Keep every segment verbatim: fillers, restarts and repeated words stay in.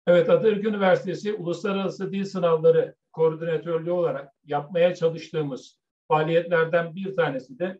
Evet, Atatürk Üniversitesi Uluslararası Dil Sınavları Koordinatörlüğü olarak yapmaya çalıştığımız faaliyetlerden bir tanesi de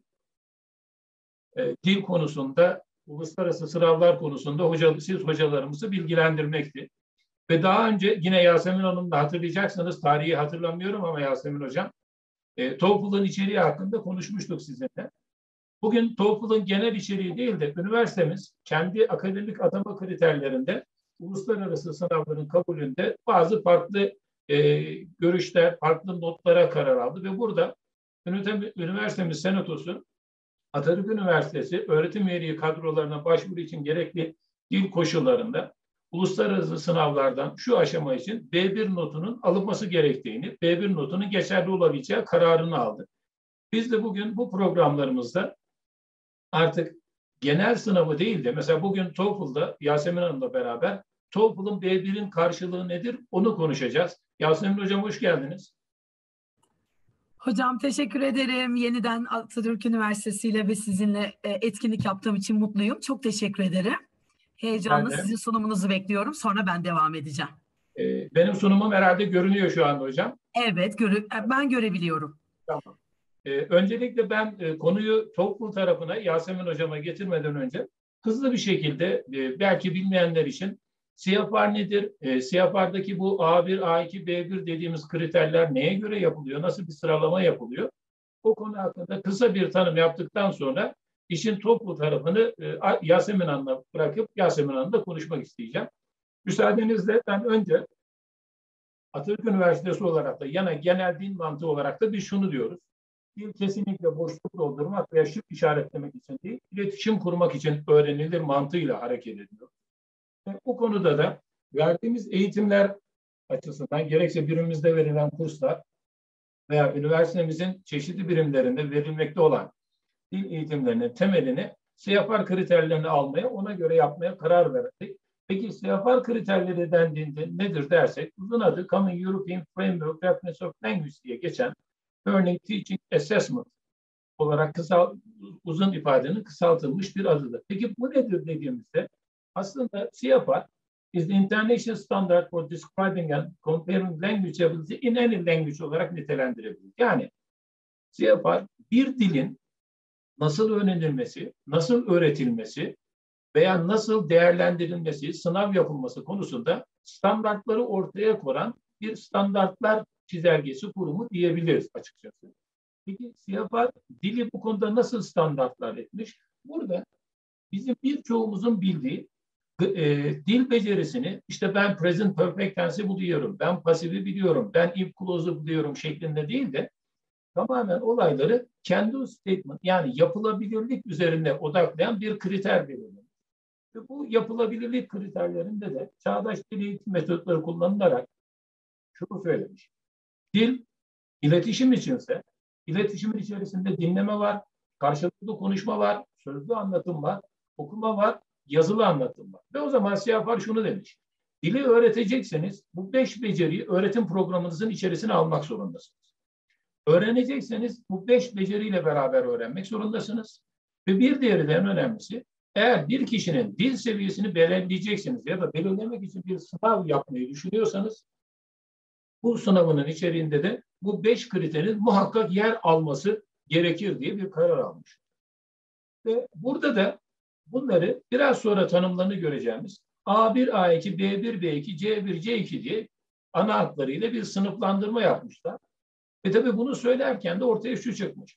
e, dil konusunda, uluslararası sınavlar konusunda hoca, siz hocalarımızı bilgilendirmekti. Ve daha önce yine Yasemin Hanım da hatırlayacaksınız, tarihi hatırlamıyorum ama Yasemin Hocam, e, TOEFL'ın içeriği hakkında konuşmuştuk sizinle. Bugün TOEFL'ın genel içeriği değil de üniversitemiz kendi akademik atama kriterlerinde uluslararası sınavların kabulünde bazı farklı e, görüşler, farklı notlara karar aldı ve burada üniversitemiz senatosu Atatürk Üniversitesi öğretim üyeliği kadrolarına başvuru için gerekli dil koşullarında uluslararası sınavlardan şu aşama için B bir notunun alınması gerektiğini, B bir notunun geçerli olabileceği kararını aldı. Biz de bugün bu programlarımızda artık genel sınavı değil de mesela bugün TOEFL'da Yasemin Hanım'la beraber TOEFL'ın B birin karşılığı nedir onu konuşacağız. Yasemin Hocam hoş geldiniz. Hocam teşekkür ederim. Yeniden Atatürk Üniversitesi ile ve sizinle etkinlik yaptığım için mutluyum. Çok teşekkür ederim. Heyecanla sizin sunumunuzu bekliyorum. Sonra ben devam edeceğim. Benim sunumum herhalde görünüyor şu anda hocam. Evet, göre ben görebiliyorum. Tamam. Ee, öncelikle ben e, konuyu TOEFL tarafına Yasemin Hocam'a getirmeden önce hızlı bir şekilde e, belki bilmeyenler için C F R nedir? E, C F R'daki bu A bir, A iki, B bir dediğimiz kriterler neye göre yapılıyor? Nasıl bir sıralama yapılıyor? O konu hakkında kısa bir tanım yaptıktan sonra işin TOEFL tarafını e, Yasemin Hanım'a bırakıp Yasemin Hanım'la konuşmak isteyeceğim. Müsaadenizle ben önce Atatürk Üniversitesi olarak da yana genel dil mantığı olarak da biz şunu diyoruz. Dil kesinlikle boşluk doldurmak veya şık işaretlemek için değil, iletişim kurmak için öğrenilir mantığıyla hareket ediyor. Ve bu konuda da verdiğimiz eğitimler açısından gerekse birimimizde verilen kurslar veya üniversitemizin çeşitli birimlerinde verilmekte olan dil eğitimlerinin temelini C F R kriterlerini almaya, ona göre yapmaya karar verdik. Peki C F R kriterleri dendiğinde nedir dersek, uzun adı Common European Framework Reference of Language diye geçen Learning Teaching Assessment olarak kısa, uzun ifadenin kısaltılmış bir adıdır. Peki bu nedir dediğimizde aslında C F R is the International Standard for Describing and Comparing Language Ability in Any Language olarak nitelendirebilir. Yani C F R bir dilin nasıl öğrenilmesi, nasıl öğretilmesi veya nasıl değerlendirilmesi, sınav yapılması konusunda standartları ortaya koyan bir standartlar çizelgesi kurumu diyebiliriz açıkçası. Peki C F R dili bu konuda nasıl standartlar etmiş? Burada bizim birçoğumuzun bildiği e, dil becerisini işte ben present perfect tense'i biliyorum, ben pasifi biliyorum, ben if clause'u biliyorum şeklinde değil de tamamen olayları can-do statement yani yapılabilirlik üzerine odaklayan bir kriter belirlenir. Ve bu yapılabilirlik kriterlerinde de çağdaş dil eğitim metotları kullanılarak şunu söylemiş. Dil iletişim içinse, iletişimin içerisinde dinleme var, karşılıklı konuşma var, sözlü anlatım var, okuma var, yazılı anlatım var. Ve o zaman C F R şunu demiş. Dili öğretecekseniz bu beş beceriyi öğretim programınızın içerisine almak zorundasınız. Öğrenecekseniz bu beş beceriyle beraber öğrenmek zorundasınız. Ve bir diğeri de en önemlisi, eğer bir kişinin dil seviyesini belirleyeceksiniz ya da belirlemek için bir sınav yapmayı düşünüyorsanız, bu sınavının içeriğinde de bu beş kriterin muhakkak yer alması gerekir diye bir karar almış. Ve burada da bunları biraz sonra tanımlarını göreceğimiz A bir, A iki, B bir, B iki, C bir, C iki diye ana hatlarıyla bir sınıflandırma yapmışlar. Ve tabii bunu söylerken de ortaya şu çıkmış.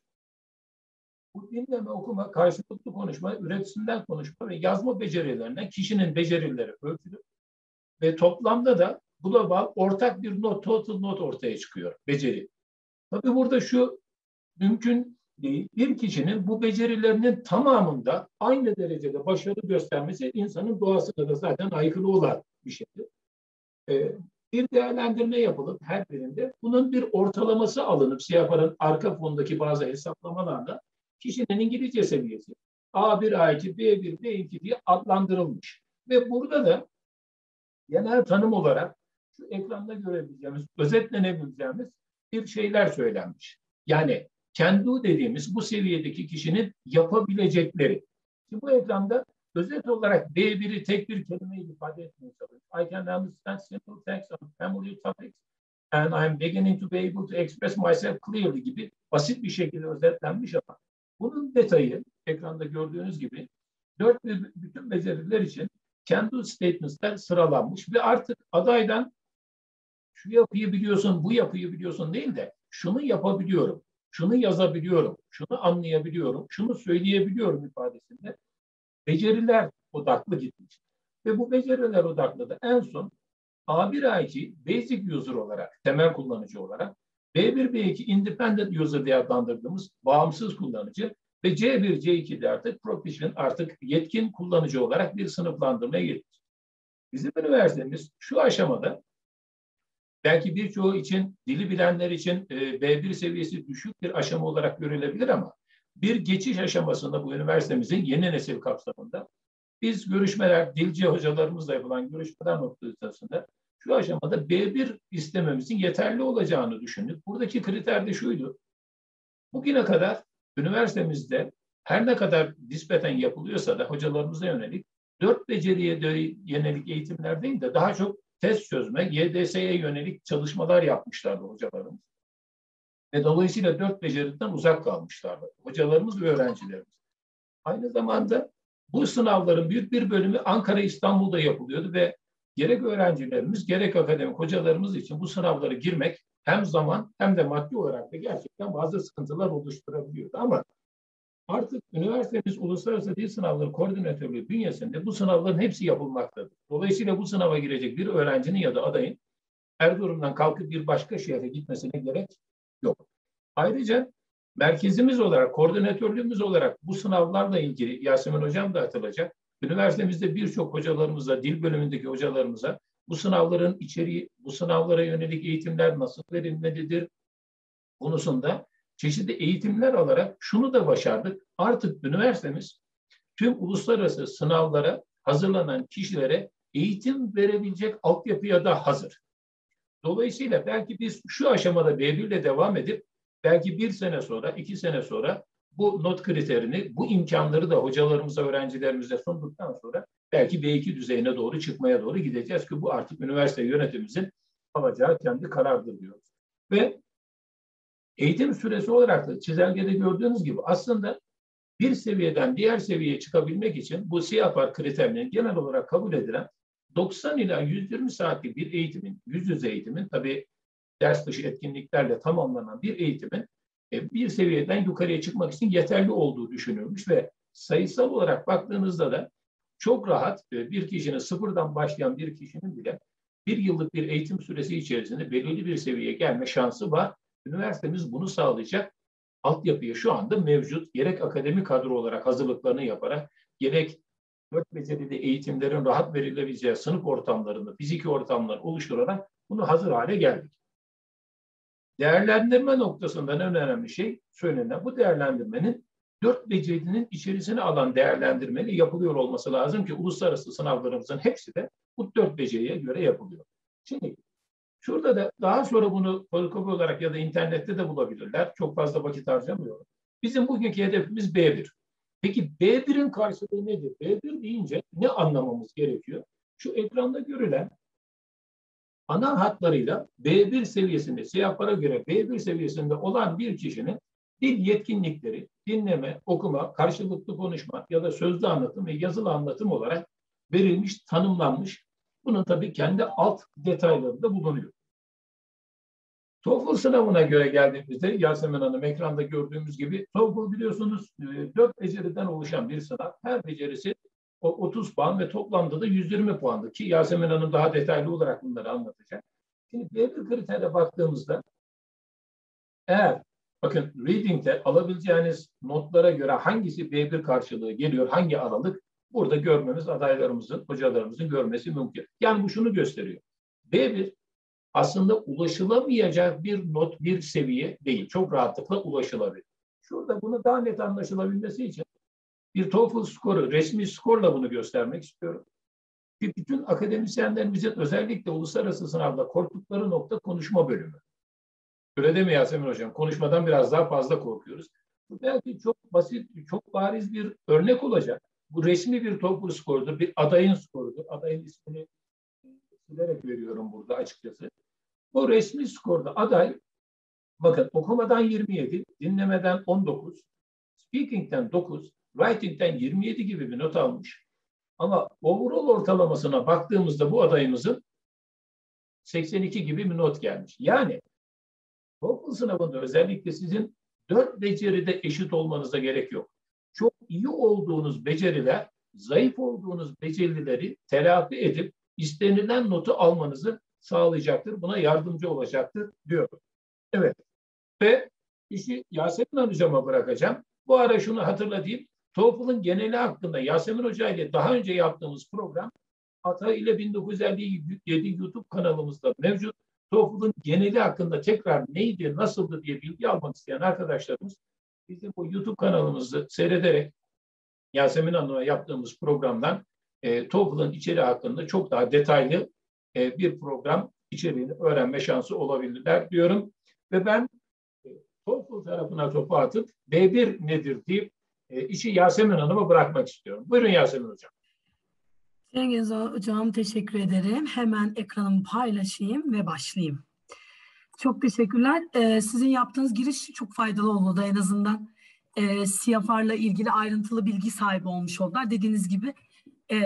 Bu dinleme, okuma, karşılıklı konuşma, üretisinden konuşma ve yazma becerilerine kişinin becerileri ölçülür. Ve toplamda da global ortak bir not, total not ortaya çıkıyor, beceri. Tabii burada şu mümkün değil. Bir kişinin bu becerilerinin tamamında aynı derecede başarı göstermesi insanın doğasına da zaten aykırı olan bir şeydir. Ee, bir değerlendirme yapılıp her birinde bunun bir ortalaması alınıp C F R'ın arka fondaki bazı hesaplamalarla kişinin İngilizce seviyesi A bir, A iki, B bir, B iki diye adlandırılmış. Ve burada da genel tanım olarak şu ekranda görebileceğimiz, özetlenebileceğimiz bir şeyler söylenmiş. Yani can do dediğimiz bu seviyedeki kişinin yapabilecekleri. Şimdi bu ekranda özet olarak B bir'i tek bir kelimeyle ifade etmeye çalışıyorum. I can understand simple text on family topics and I'm beginning to be able to express myself clearly gibi basit bir şekilde özetlenmiş ama bunun detayı ekranda gördüğünüz gibi dört bütün beceriler için can-do statements'ler sıralanmış ve artık adaydan şu yapıyı biliyorsun, bu yapıyı biliyorsun değil de şunu yapabiliyorum, şunu yazabiliyorum, şunu anlayabiliyorum, şunu söyleyebiliyorum ifadesinde beceriler odaklı gitmiş. Ve bu beceriler odaklı da en son A bir A iki basic user olarak, temel kullanıcı olarak, B bir B iki independent user diye adlandırdığımız bağımsız kullanıcı ve C bir C iki de artık proficient, artık yetkin kullanıcı olarak bir sınıflandırmaya geçmiş. Bizim üniversitemiz şu aşamada belki birçoğu için, dili bilenler için B bir seviyesi düşük bir aşama olarak görülebilir ama bir geçiş aşamasında bu üniversitemizin yeni nesil kapsamında biz görüşmeler, dilci hocalarımızla yapılan görüşmeler noktasında şu aşamada B bir istememizin yeterli olacağını düşündük. Buradaki kriter de şuydu. Bugüne kadar üniversitemizde her ne kadar nispeten yapılıyorsa da hocalarımıza yönelik dört beceriye yönelik eğitimler değil de daha çok test çözme, Y D S'ye yönelik çalışmalar yapmışlardı hocalarımız. Ve dolayısıyla dört beceriden uzak kalmışlardı hocalarımız ve öğrencilerimiz. Aynı zamanda bu sınavların büyük bir bölümü Ankara, İstanbul'da yapılıyordu ve gerek öğrencilerimiz gerek akademik hocalarımız için bu sınavlara girmek hem zaman hem de maddi olarak da gerçekten bazı sıkıntılar oluşturabiliyordu. Ama artık üniversitemiz Uluslararası Dil Sınavları Koordinatörlüğü bünyesinde bu sınavların hepsi yapılmaktadır. Dolayısıyla bu sınava girecek bir öğrencinin ya da adayın Erzurum'dan kalkıp bir başka şehre gitmesine gerek yok. Ayrıca merkezimiz olarak, koordinatörlüğümüz olarak bu sınavlarla ilgili Yasemin Hocam da hatırlayacak. Üniversitemizde birçok hocalarımıza, dil bölümündeki hocalarımıza bu sınavların içeriği, bu sınavlara yönelik eğitimler nasıl verilmelidir konusunda çeşitli eğitimler alarak şunu da başardık. Artık üniversitemiz tüm uluslararası sınavlara hazırlanan kişilere eğitim verebilecek altyapıya da hazır. Dolayısıyla belki biz şu aşamada B bir ile devam edip belki bir sene sonra, iki sene sonra bu not kriterini, bu imkanları da hocalarımıza, öğrencilerimize sunduktan sonra belki B iki düzeyine doğru çıkmaya doğru gideceğiz ki bu artık üniversite yönetimimizin alacağı kendi karardır diyoruz. Ve eğitim süresi olarak da çizelgede gördüğünüz gibi aslında bir seviyeden diğer seviyeye çıkabilmek için bu S İ A P A R kriterinin genel olarak kabul edilen doksan ila yüz yirmi saatlik bir eğitimin, yüz yüze eğitimin, tabii ders dışı etkinliklerle tamamlanan bir eğitimin bir seviyeden yukarıya çıkmak için yeterli olduğu düşünülmüş ve sayısal olarak baktığınızda da çok rahat bir kişinin, sıfırdan başlayan bir kişinin bile bir yıllık bir eğitim süresi içerisinde belirli bir seviyeye gelme şansı var. Üniversitemiz bunu sağlayacak altyapıyı şu anda mevcut, gerek akademik kadro olarak hazırlıklarını yaparak, gerek dört becerili eğitimlerin rahat verilebileceği sınıf ortamlarını, fiziki ortamlar oluşturarak bunu hazır hale geldik. Değerlendirme noktasından en önemli şey söylenen bu değerlendirmenin dört becerinin içerisine alan değerlendirmeyle yapılıyor olması lazım ki uluslararası sınavlarımızın hepsi de bu dört beceriye göre yapılıyor. Şimdi şurada da daha sonra bunu fotokopi olarak ya da internette de bulabilirler. Çok fazla vakit harcamıyorum. Bizim bugünkü hedefimiz B bir. Peki B bir'in karşılığı nedir? B bir deyince ne anlamamız gerekiyor? Şu ekranda görülen ana hatlarıyla B bir seviyesinde, S İ A P A R'a göre B bir seviyesinde olan bir kişinin dil yetkinlikleri, dinleme, okuma, karşılıklı konuşma ya da sözlü anlatım ve yazılı anlatım olarak verilmiş, tanımlanmış. Bunun tabii kendi alt detayları da bulunuyor. TOEFL sınavına göre geldiğimizde Yasemin Hanım ekranda gördüğümüz gibi TOEFL biliyorsunuz dört beceriden oluşan bir sınav. Her becerisi otuz puan ve toplamda da yüz yirmi puandı ki Yasemin Hanım daha detaylı olarak bunları anlatacak. Şimdi B bir kriterine baktığımızda eğer bakın reading'de alabileceğiniz notlara göre hangisi B bir karşılığı geliyor, hangi aralık burada görmemiz adaylarımızın, hocalarımızın görmesi mümkün. Yani bu şunu gösteriyor. B bir aslında ulaşılamayacak bir not, bir seviye değil. Çok rahatlıkla ulaşılabilir. Şurada bunu daha net anlaşılabilmesi için bir TOEFL skoru, resmi skorla bunu göstermek istiyorum. Ki bütün akademisyenlerimizin özellikle uluslararası sınavda korktukları nokta konuşma bölümü. Öyle değil mi Yasemin Hocam? Konuşmadan biraz daha fazla korkuyoruz. Bu belki çok basit, çok bariz bir örnek olacak. Bu resmi bir TOEFL skorudur, bir adayın skorudur. Adayın ismini silerek veriyorum burada açıkçası. Bu resmi skorda aday, bakın okumadan yirmi yedi, dinlemeden on dokuz, speaking'den dokuz, writing'den yirmi yedi gibi bir not almış. Ama overall ortalamasına baktığımızda bu adayımızın seksen iki gibi bir not gelmiş. Yani TOEFL sınavında özellikle sizin dört beceride eşit olmanıza gerek yok. Çok iyi olduğunuz beceriler, zayıf olduğunuz becerileri telafi edip istenilen notu almanızı sağlayacaktır. Buna yardımcı olacaktır diyor. Evet. Ve işi Yasemin Hocam'a bırakacağım. Bu ara şunu hatırlatayım. TOEFL'ın geneli hakkında Yasemin Hoca ile daha önce yaptığımız program Ata ile bin dokuz yüz elli yedi YouTube kanalımızda mevcut. TOEFL'ın geneli hakkında tekrar neydi, nasıldı diye bilgi almak isteyen arkadaşlarımız bizim bu YouTube kanalımızı seyrederek Yasemin Hanım'a yaptığımız programdan e, TOEFL'ın içeriği hakkında çok daha detaylı e, bir program içeriğini öğrenme şansı olabilirler diyorum. Ve ben e, TOEFL tarafına topu atıp B bir nedir deyip e, işi Yasemin Hanım'a bırakmak istiyorum. Buyurun Yasemin Hocam. Cengiz Hocam teşekkür ederim. Hemen ekranımı paylaşayım ve başlayayım. Çok teşekkürler. Ee, sizin yaptığınız giriş çok faydalı oldu. En azından e, C F R'la ilgili ayrıntılı bilgi sahibi olmuş oldular. Dediğiniz gibi e,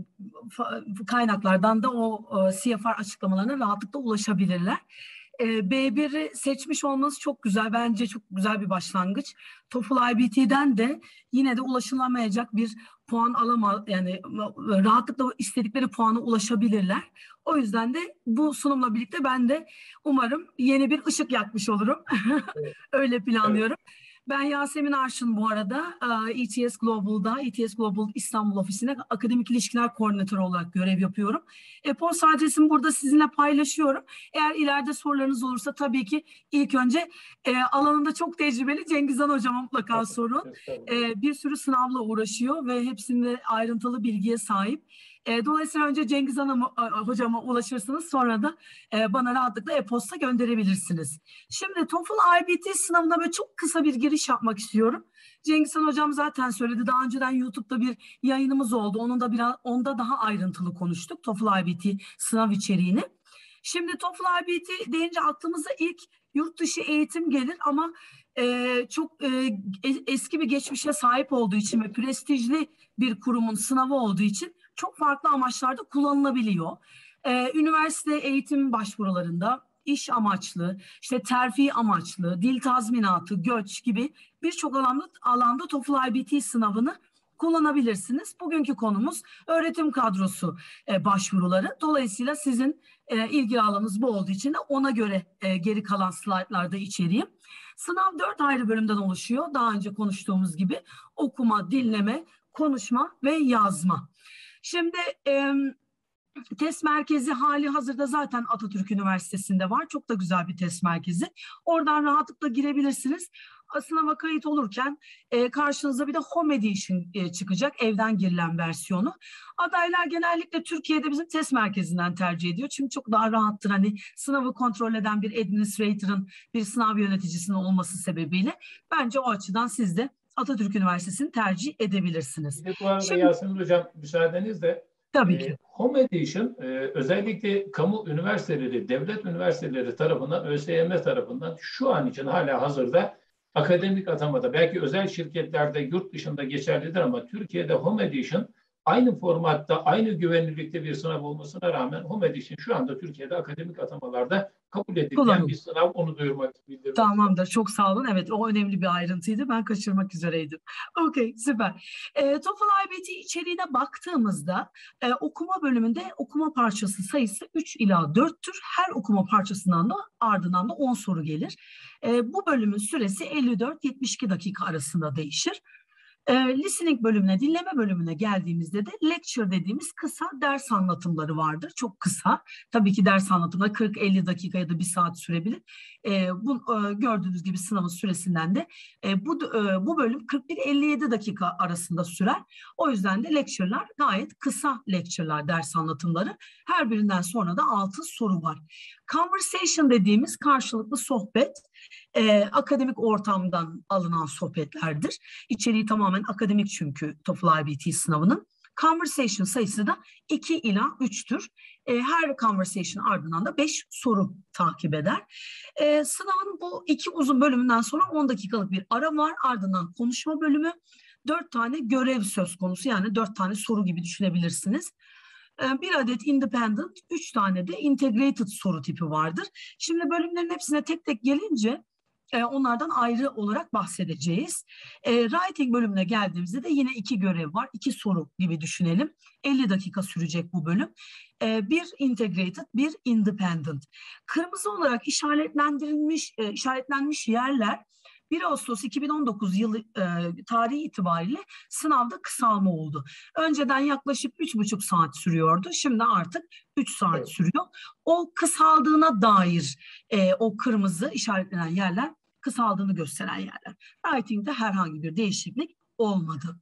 kaynaklardan da o e, C F R açıklamalarına rahatlıkla ulaşabilirler. E, B bir'i seçmiş olmanız çok güzel. Bence çok güzel bir başlangıç. TOEFL I B T'den de yine de ulaşılamayacak bir puan alama, yani rahatlıkla istedikleri puana ulaşabilirler. O yüzden de bu sunumla birlikte ben de umarım yeni bir ışık yakmış olurum. Evet. Öyle planlıyorum. Evet. Ben Yasemin Arşın bu arada E T S Global'da, E T S Global İstanbul ofisinde akademik ilişkiler koordinatörü olarak görev yapıyorum. E-posta adresimi burada sizinle paylaşıyorum. Eğer ileride sorularınız olursa tabii ki ilk önce e, alanında çok tecrübeli Cengizhan Hocama mutlaka sorun. E, bir sürü sınavla uğraşıyor ve hepsinde ayrıntılı bilgiye sahip. E, dolayısıyla önce Cengiz Hanım hocama ulaşırsınız, sonra da e, bana rahatlıkla e-posta gönderebilirsiniz. Şimdi TOEFL I B T sınavına böyle çok kısa bir giriş yapmak istiyorum. Cengiz Han hocam zaten söyledi. Daha önceden YouTube'da bir yayınımız oldu. Onun da biraz onda daha ayrıntılı konuştuk TOEFL I B T sınav içeriğini. Şimdi TOEFL I B T deyince aklımıza ilk yurt dışı eğitim gelir ama e, çok e, eski bir geçmişe sahip olduğu için ve prestijli bir kurumun sınavı olduğu için çok farklı amaçlarda kullanılabiliyor. Ee, üniversite eğitim başvurularında iş amaçlı, işte terfi amaçlı, dil tazminatı, göç gibi birçok alanda, alanda TOEFL I B T sınavını kullanabilirsiniz. Bugünkü konumuz öğretim kadrosu e, başvuruları. Dolayısıyla sizin e, ilgi alanınız bu olduğu için de ona göre e, geri kalan slaytlarda içeriğim. Sınav dört ayrı bölümden oluşuyor. Daha önce konuştuğumuz gibi okuma, dinleme, konuşma ve yazma. Şimdi e, test merkezi hali hazırda zaten Atatürk Üniversitesi'nde var. Çok da güzel bir test merkezi. Oradan rahatlıkla girebilirsiniz. Sınava kayıt olurken e, karşınıza bir de Home Edition e, çıkacak. Evden girilen versiyonu. Adaylar genellikle Türkiye'de bizim test merkezinden tercih ediyor. Çünkü çok daha rahattır. Hani sınavı kontrol eden bir administrator'ın, bir sınav yöneticisinin olması sebebiyle bence o açıdan siz de Atatürk Üniversitesi'ni tercih edebilirsiniz. Bir de bu arada Şimdi, Yasemin Hocam müsaadenizle tabii e, ki. Home Edition e, özellikle kamu üniversiteleri, devlet üniversiteleri tarafından, ÖSYM tarafından şu an için hala hazırda akademik atamada, belki özel şirketlerde yurt dışında geçerlidir ama Türkiye'de Home Edition aynı formatta, aynı güvenilirlikte bir sınav olmasına rağmen Home Edition şu anda Türkiye'de akademik atamalarda kabul edilen Kullanım. bir sınav. Onu duyurmak bildirmek. Tamamdır. Çok sağ olun. Evet, o önemli bir ayrıntıydı. Ben kaçırmak üzereydim. Okey, süper. E, TOEFL I B T içeriğine baktığımızda e, okuma bölümünde okuma parçası sayısı üç ila dörttür. Her okuma parçasından da ardından da on soru gelir. E, bu bölümün süresi elli dört yetmiş iki dakika arasında değişir. E, listening bölümüne, dinleme bölümüne geldiğimizde de lecture dediğimiz kısa ders anlatımları vardır. Çok kısa. Tabii ki ders anlatımları kırk elli dakika ya da bir saat sürebilir. E, bu e, gördüğünüz gibi sınavın süresinden de e, bu e, bu bölüm kırk bir elli yedi dakika arasında sürer. O yüzden de lecture'lar gayet kısa lecture'lar, ders anlatımları. Her birinden sonra da altı soru var. Conversation dediğimiz karşılıklı sohbet, e, akademik ortamdan alınan sohbetlerdir. İçeriği tamamen tamamen akademik çünkü TOEFL I B T sınavının. Conversation sayısı da iki ila üçtür. E, her conversation ardından da beş soru takip eder. E, sınavın bu iki uzun bölümünden sonra on dakikalık bir ara var. Ardından konuşma bölümü, dört tane görev söz konusu, yani dört tane soru gibi düşünebilirsiniz. E, bir adet independent, üç tane de integrated soru tipi vardır. Şimdi bölümlerin hepsine tek tek gelince E, onlardan ayrı olarak bahsedeceğiz. E, writing bölümüne geldiğimizde de yine iki görev var. İki soru gibi düşünelim. elli dakika sürecek bu bölüm. E, bir integrated, bir independent. Kırmızı olarak işaretlendirilmiş, e, işaretlenmiş yerler bir Ağustos iki bin on dokuz yılı e, tarihi itibariyle sınavda kısalma oldu. Önceden yaklaşık üç buçuk saat sürüyordu. Şimdi artık üç saat evet. sürüyor. O kısaldığına dair e, o kırmızı işaretlenen yerler kısaldığını gösteren yerler. Writing'de herhangi bir değişiklik olmadı.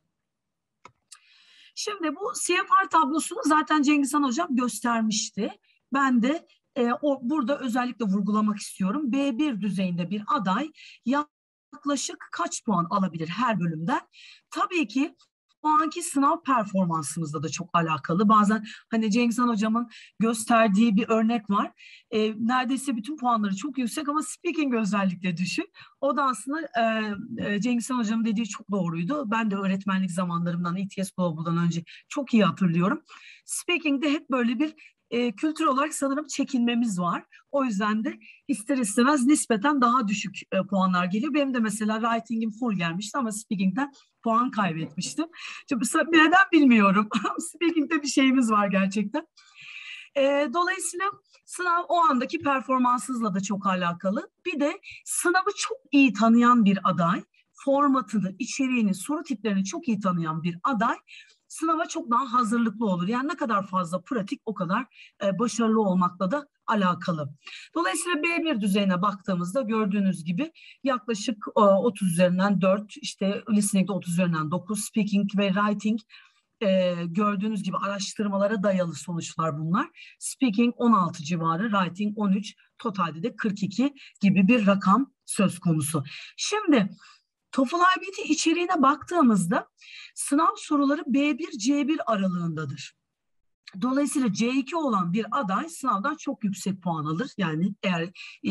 Şimdi bu C F R tablosunu zaten Cengizhan Hocam göstermişti. Ben de e, o, burada özellikle vurgulamak istiyorum. B bir düzeyinde bir aday yaklaşık kaç puan alabilir her bölümden? Tabii ki o anki sınav performansımızla da çok alakalı. Bazen hani Cengizhan Hocam'ın gösterdiği bir örnek var. E, neredeyse bütün puanları çok yüksek ama speaking özellikle düşük. O da aslında e, e, Cengizhan Hocam'ın dediği çok doğruydu. Ben de öğretmenlik zamanlarımdan, E T S Global'dan önce çok iyi hatırlıyorum. Speaking'de hep böyle bir e, kültür olarak sanırım çekinmemiz var. O yüzden de ister istemez nispeten daha düşük e, puanlar geliyor. Benim de mesela writing'im full gelmişti ama speaking'den puan kaybetmiştim. Çünkü neden bilmiyorum. Speaking'de bir şeyimiz var gerçekten. E, dolayısıyla sınav o andaki performansınızla da çok alakalı. Bir de sınavı çok iyi tanıyan bir aday, formatını, içeriğini, soru tiplerini çok iyi tanıyan bir aday sınava çok daha hazırlıklı olur. Yani ne kadar fazla pratik o kadar e, başarılı olmakla da alakalı. Dolayısıyla B bir düzeyine baktığımızda gördüğünüz gibi yaklaşık e, otuz üzerinden dört, işte listening'de otuz üzerinden dokuz, speaking ve writing e, gördüğünüz gibi araştırmalara dayalı sonuçlar bunlar. Speaking on altı civarı, writing on üç, totalde de kırk iki gibi bir rakam söz konusu. Şimdi TOEFL I B T içeriğine baktığımızda sınav soruları B bir C bir aralığındadır. Dolayısıyla C iki olan bir aday sınavdan çok yüksek puan alır. Yani eğer e,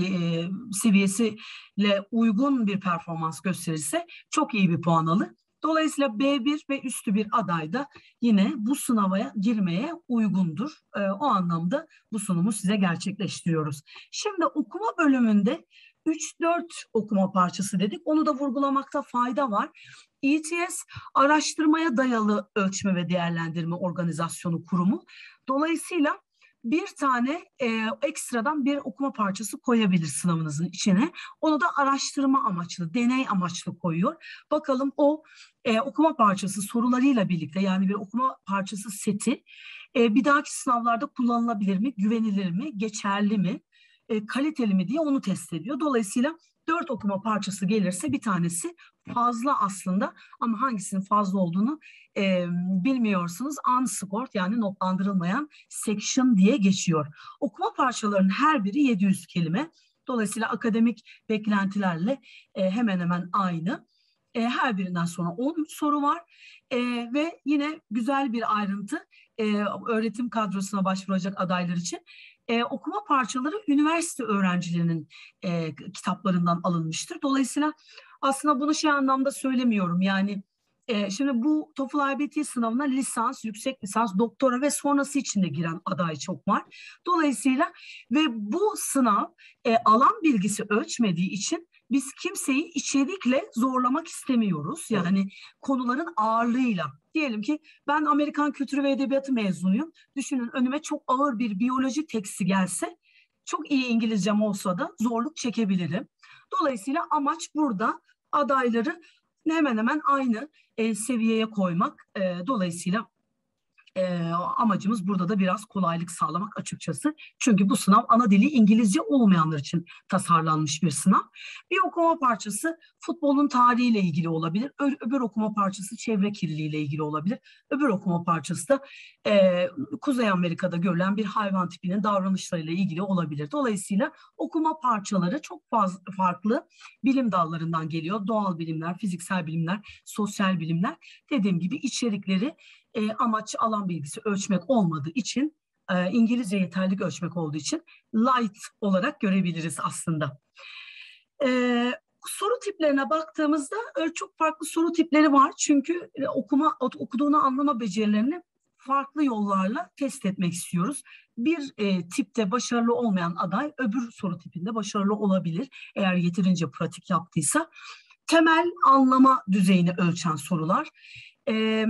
seviyesiyle uygun bir performans gösterirse çok iyi bir puan alır. Dolayısıyla B bir ve üstü bir aday da yine bu sınava girmeye uygundur. E, o anlamda bu sunumu size gerçekleştiriyoruz. Şimdi okuma bölümünde üç dört okuma parçası dedik. Onu da vurgulamakta fayda var. E T S araştırmaya dayalı ölçme ve değerlendirme organizasyonu kurumu. Dolayısıyla bir tane e, ekstradan bir okuma parçası koyabilir sınavınızın içine. Onu da araştırma amaçlı, deney amaçlı koyuyor. Bakalım o e, okuma parçası sorularıyla birlikte, yani bir okuma parçası seti e, bir dahaki sınavlarda kullanılabilir mi, güvenilir mi, geçerli mi, e, kaliteli mi diye onu test ediyor. Dolayısıyla dört okuma parçası gelirse bir tanesi fazla aslında, ama hangisinin fazla olduğunu e, bilmiyorsunuz. Unscored, yani notlandırılmayan section diye geçiyor. Okuma parçalarının her biri yedi yüz kelime. Dolayısıyla akademik beklentilerle e, hemen hemen aynı. E, her birinden sonra on soru var. E, ve yine güzel bir ayrıntı, e, öğretim kadrosuna başvuracak adaylar için. Ee, okuma parçaları üniversite öğrencilerinin e, kitaplarından alınmıştır. Dolayısıyla aslında bunu şey anlamda söylemiyorum. Yani e, şimdi bu TOEFL I B T sınavına lisans, yüksek lisans, doktora ve sonrası için de giren aday çok var. Dolayısıyla ve bu sınav e, alan bilgisi ölçmediği için biz kimseyi içerikle zorlamak istemiyoruz. Yani konuların ağırlığıyla. Diyelim ki ben Amerikan Kültürü ve Edebiyatı mezunuyum. Düşünün, önüme çok ağır bir biyoloji teksti gelse, çok iyi İngilizcem olsa da zorluk çekebilirim. Dolayısıyla amaç burada adayları hemen hemen aynı e, seviyeye koymak. E, dolayısıyla E, amacımız burada da biraz kolaylık sağlamak açıkçası. Çünkü bu sınav ana dili İngilizce olmayanlar için tasarlanmış bir sınav. Bir okuma parçası futbolun tarihiyle ilgili olabilir. Ö- öbür okuma parçası çevre kirliliğiyle ilgili olabilir. Öbür okuma parçası da e, Kuzey Amerika'da görülen bir hayvan tipinin davranışlarıyla ilgili olabilir. Dolayısıyla okuma parçaları çok fazla farklı bilim dallarından geliyor. Doğal bilimler, fiziksel bilimler, sosyal bilimler. Dediğim gibi içerikleri e, amaç alan bilgisi ölçmek olmadığı için, e, İngilizce yeterlilik ölçmek olduğu için light olarak görebiliriz aslında. E, soru tiplerine baktığımızda e, çok farklı soru tipleri var. Çünkü e, okuma okuduğunu anlama becerilerini farklı yollarla test etmek istiyoruz. Bir e, tipte başarılı olmayan aday öbür soru tipinde başarılı olabilir eğer yeterince pratik yaptıysa. Temel anlama düzeyini ölçen sorular. E,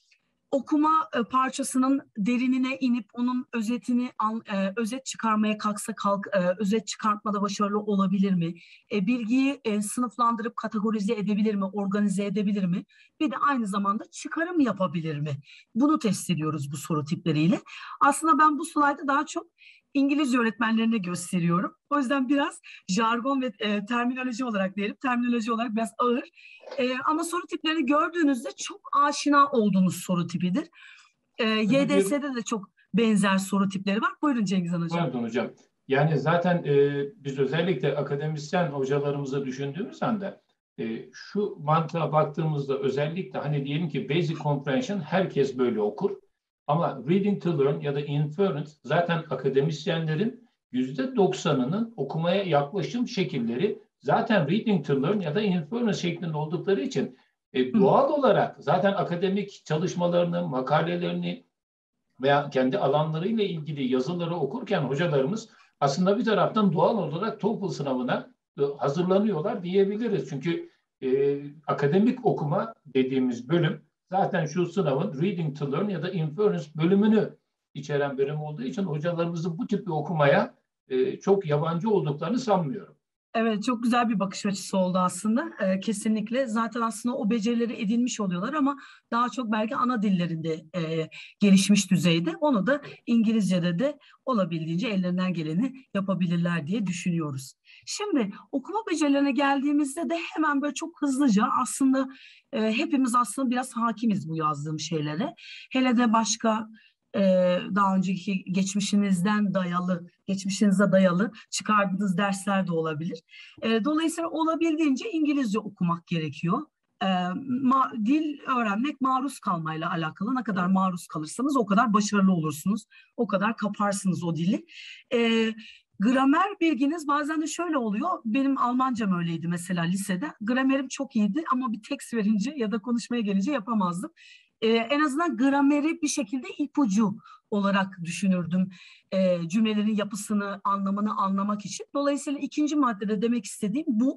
okuma e, parçasının derinine inip onun özetini e, özet çıkarmaya kalksa kalk, e, özet çıkartmada başarılı olabilir mi? E, bilgiyi e, sınıflandırıp kategorize edebilir mi? Organize edebilir mi? Bir de aynı zamanda çıkarım yapabilir mi? Bunu test ediyoruz bu soru tipleriyle. Aslında ben bu slaydı daha çok İngilizce öğretmenlerine gösteriyorum. O yüzden biraz jargon ve e, terminoloji olarak diyelim. Terminoloji olarak biraz ağır. E, ama soru tiplerini gördüğünüzde çok aşina olduğunuz soru tipidir. E, Y D S'de de çok benzer soru tipleri var. Buyurun Cengiz Han Hocam. Pardon hocam. Yani zaten e, biz özellikle akademisyen hocalarımızı düşündüğümüz anda e, şu mantığa baktığımızda özellikle hani diyelim ki basic comprehension herkes böyle okur. Ama reading to learn ya da inference zaten akademisyenlerin yüzde doksanının okumaya yaklaşım şekilleri zaten reading to learn ya da inference şeklinde oldukları için e, doğal olarak zaten akademik çalışmalarını, makalelerini veya kendi alanlarıyla ilgili yazıları okurken hocalarımız aslında bir taraftan doğal olarak TOEFL sınavına e, hazırlanıyorlar diyebiliriz. Çünkü e, akademik okuma dediğimiz bölüm zaten şu sınavın reading to learn ya da inference bölümünü içeren bölüm olduğu için hocalarımızın bu tip bir okumaya e, çok yabancı olduklarını sanmıyorum. Evet, çok güzel bir bakış açısı oldu aslında. Ee, kesinlikle. Zaten aslında o becerileri edinmiş oluyorlar ama daha çok belki ana dillerinde e, gelişmiş düzeyde. Onu da İngilizce'de de olabildiğince ellerinden geleni yapabilirler diye düşünüyoruz. Şimdi okuma becerilerine geldiğimizde de hemen böyle çok hızlıca aslında e, hepimiz aslında biraz hakimiz bu yazdığım şeylere. Hele de başka Ee, daha önceki geçmişinizden dayalı, geçmişinize dayalı çıkardığınız dersler de olabilir. Ee, dolayısıyla olabildiğince İngilizce okumak gerekiyor. Ee, ma- dil öğrenmek maruz kalmayla alakalı. Ne kadar maruz kalırsanız o kadar başarılı olursunuz. O kadar kaparsınız o dili. Ee, gramer bilginiz bazen de şöyle oluyor. Benim Almancam öyleydi mesela lisede. Gramerim çok iyiydi ama bir tekst verince ya da konuşmaya gelince yapamazdım. Ee, en azından grameri bir şekilde ipucu olarak düşünürdüm e, cümlelerin yapısını, anlamını anlamak için. Dolayısıyla ikinci maddede demek istediğim bu.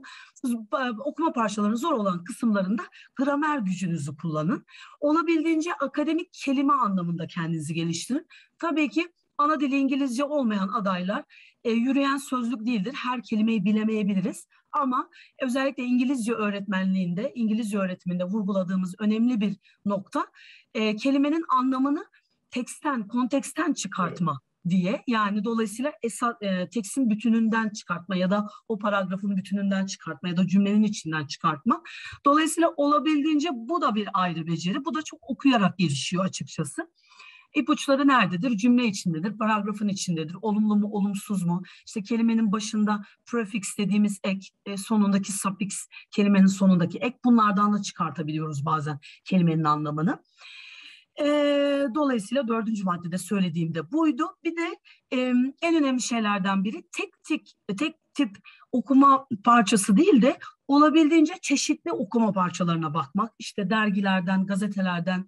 Okuma parçalarının zor olan kısımlarında gramer gücünüzü kullanın. Olabildiğince akademik kelime anlamında kendinizi geliştirin. Tabii ki ana dili İngilizce olmayan adaylar e, yürüyen sözlük değildir. Her kelimeyi bilemeyebiliriz. Ama özellikle İngilizce öğretmenliğinde, İngilizce öğretiminde vurguladığımız önemli bir nokta e, kelimenin anlamını teksten, konteksten çıkartma diye. Yani dolayısıyla esas, e, tekstin bütününden çıkartma ya da o paragrafın bütününden çıkartma ya da cümlenin içinden çıkartma. Dolayısıyla olabildiğince bu da bir ayrı beceri. Bu da çok okuyarak gelişiyor açıkçası. İpuçları nerededir? Cümle içindedir, paragrafın içindedir. Olumlu mu, olumsuz mu? İşte kelimenin başında prefix dediğimiz ek, e, sonundaki suffix, kelimenin sonundaki ek. Bunlardan da çıkartabiliyoruz bazen kelimenin anlamını. E, dolayısıyla dördüncü maddede söylediğim de buydu. Bir de e, en önemli şeylerden biri tek tip, tek tip okuma parçası değil de olabildiğince çeşitli okuma parçalarına bakmak. İşte dergilerden, gazetelerden,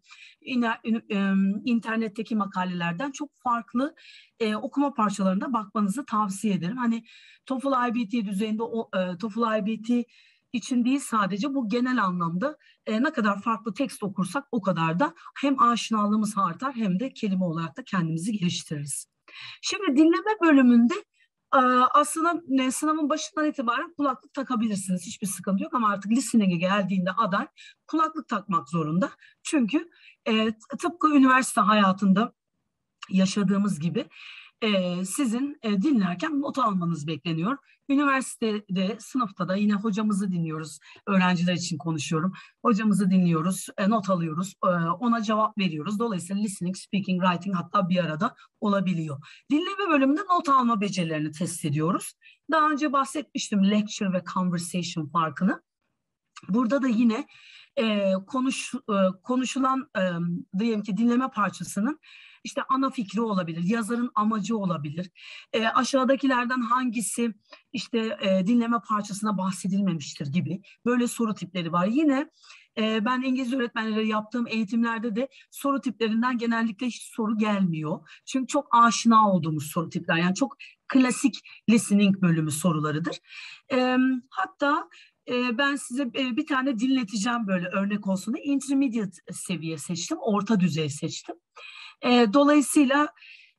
internetteki makalelerden çok farklı e, okuma parçalarına bakmanızı tavsiye ederim. Hani TOEFL I B T düzeyinde o e, TOEFL I B T için değil sadece bu genel anlamda e, ne kadar farklı tekst okursak o kadar da hem aşinalığımız artar hem de kelime olarak da kendimizi geliştiririz. Şimdi dinleme bölümünde Ee, Aslında ne, sınavın başından itibaren kulaklık takabilirsiniz. Hiçbir sıkıntı yok ama artık listening'e geldiğinde aday kulaklık takmak zorunda. Çünkü e, tıpkı üniversite hayatında yaşadığımız gibi e, sizin e, dinlerken not almanız bekleniyor. Üniversitede, sınıfta da yine hocamızı dinliyoruz. Öğrenciler için konuşuyorum. Hocamızı dinliyoruz, e, not alıyoruz, e, ona cevap veriyoruz. Dolayısıyla listening, speaking, writing hatta bir arada olabiliyor. Dinleme bölümünde not alma becerilerini test ediyoruz. Daha önce bahsetmiştim lecture ve conversation farkını. Burada da yine e, konuş, e, konuşulan e, diyelim ki dinleme parçasının işte ana fikri olabilir, yazarın amacı olabilir. E, aşağıdakilerden hangisi işte e, dinleme parçasına bahsedilmemiştir gibi böyle soru tipleri var. Yine e, ben İngilizce öğretmenleri yaptığım eğitimlerde de soru tiplerinden genellikle hiç soru gelmiyor. Çünkü çok aşina olduğumuz soru tipler. Yani çok klasik listening bölümü sorularıdır. E, hatta ben size bir tane dinleteceğim böyle örnek olsun diye. Intermediate seviye seçtim, orta düzey seçtim. Dolayısıyla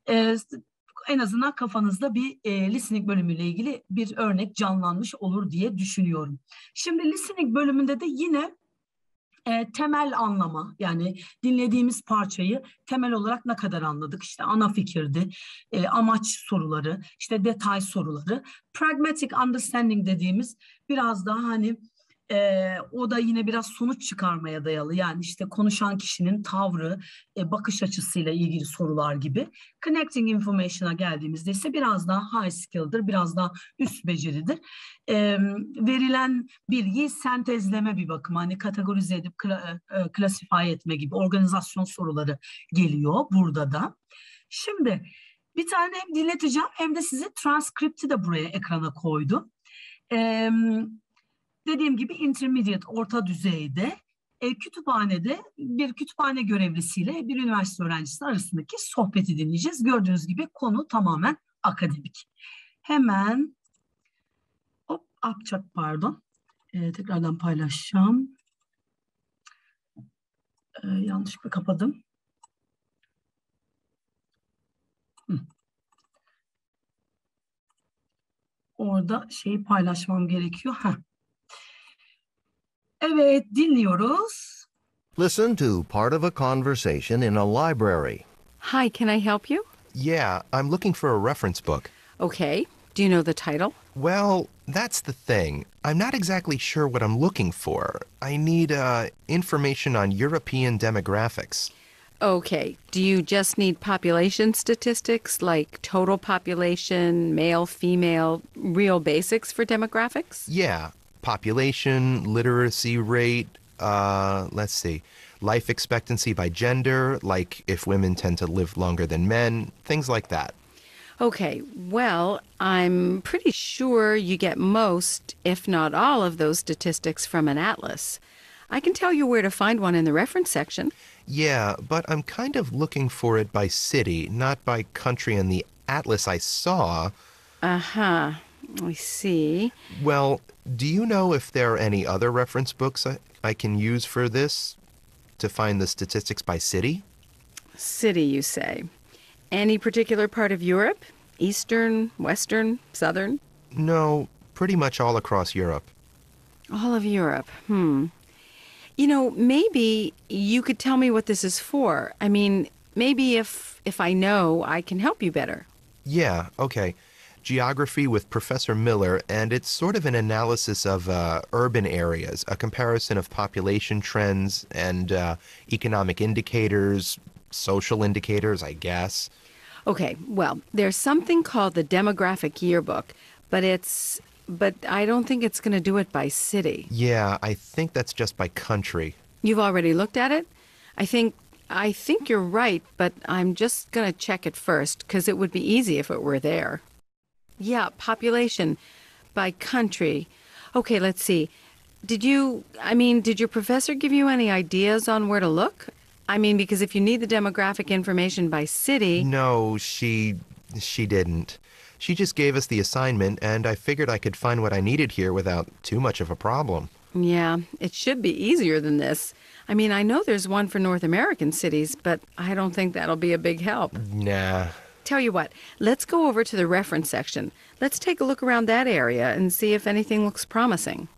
en azından kafanızda bir listening bölümüyle ilgili bir örnek canlanmış olur diye düşünüyorum. Şimdi listening bölümünde de yine E, temel anlama, yani dinlediğimiz parçayı temel olarak ne kadar anladık? İşte ana fikirdi, e, amaç soruları, işte detay soruları. Pragmatic understanding dediğimiz biraz daha hani e, o da yine biraz sonuç çıkarmaya dayalı. Yani işte konuşan kişinin tavrı, e, bakış açısıyla ilgili sorular gibi. Connecting information'a geldiğimizde ise biraz daha high skill'dir, biraz daha üst beceridir. E, verilen bilgiyi sentezleme bir bakım, hani kategorize edip kla, e, klasify etme gibi organizasyon soruları geliyor burada da. Şimdi bir tane hem dinleteceğim hem de size transkripti de buraya ekrana koydum. E, dediğim gibi intermediate, orta düzeyde e, kütüphanede bir kütüphane görevlisiyle bir üniversite öğrencisi arasındaki sohbeti dinleyeceğiz. Gördüğünüz gibi konu tamamen akademik. Hemen hop akçak pardon. Ee, tekrardan paylaşacağım. Ee, yanlışlıkla kapadım. Hı. Orada şeyi paylaşmam gerekiyor. Heh. Evet, dinliyoruz. Listen to part of a conversation in a library. Hi, can I help you? Yeah, I'm looking for a reference book. Okay. Do you know the title? Well, that's the thing. I'm not exactly sure what I'm looking for. I need uh, information on European demographics. Okay. Do you just need population statistics like total population, male, female, real basics for demographics? Yeah, population, literacy rate, uh, let's see, life expectancy by gender, like if women tend to live longer than men, things like that. Okay. Well, I'm pretty sure you get most, if not all, of those statistics from an atlas. I can tell you where to find one in the reference section. Yeah, but I'm kind of looking for it by city, not by country in the atlas I saw. Uh-huh. I see. Well, do you know if there are any other reference books I, I can use for this to find the statistics by city? City, you say. Any particular part of Europe? Eastern, Western, Southern? No, pretty much all across Europe. All of Europe. Hmm. You know, maybe you could tell me what this is for. I mean, maybe if if I know, I can help you better. Yeah, okay. Geography with Professor Miller, and it's sort of an analysis of uh, urban areas, a comparison of population trends and uh, economic indicators, social indicators, I guess. Okay, well, there's something called the Demographic Yearbook, but it's but I don't think it's going to do it by city. Yeah, I think that's just by country. You've already looked at it? I think I think you're right, but I'm just going to check it first because it would be easy if it were there. Yeah, population by country. Okay, let's see. Did you, I mean, did your professor give you any ideas on where to look? I mean, because if you need the demographic information by city... No, she, she didn't. She just gave us the assignment, and I figured I could find what I needed here without too much of a problem. Yeah, it should be easier than this. I mean, I know there's one for North American cities, but I don't think that'll be a big help. Nah. tell you what, let's go over to the reference section. Let's take a look around that area and see if anything looks promising.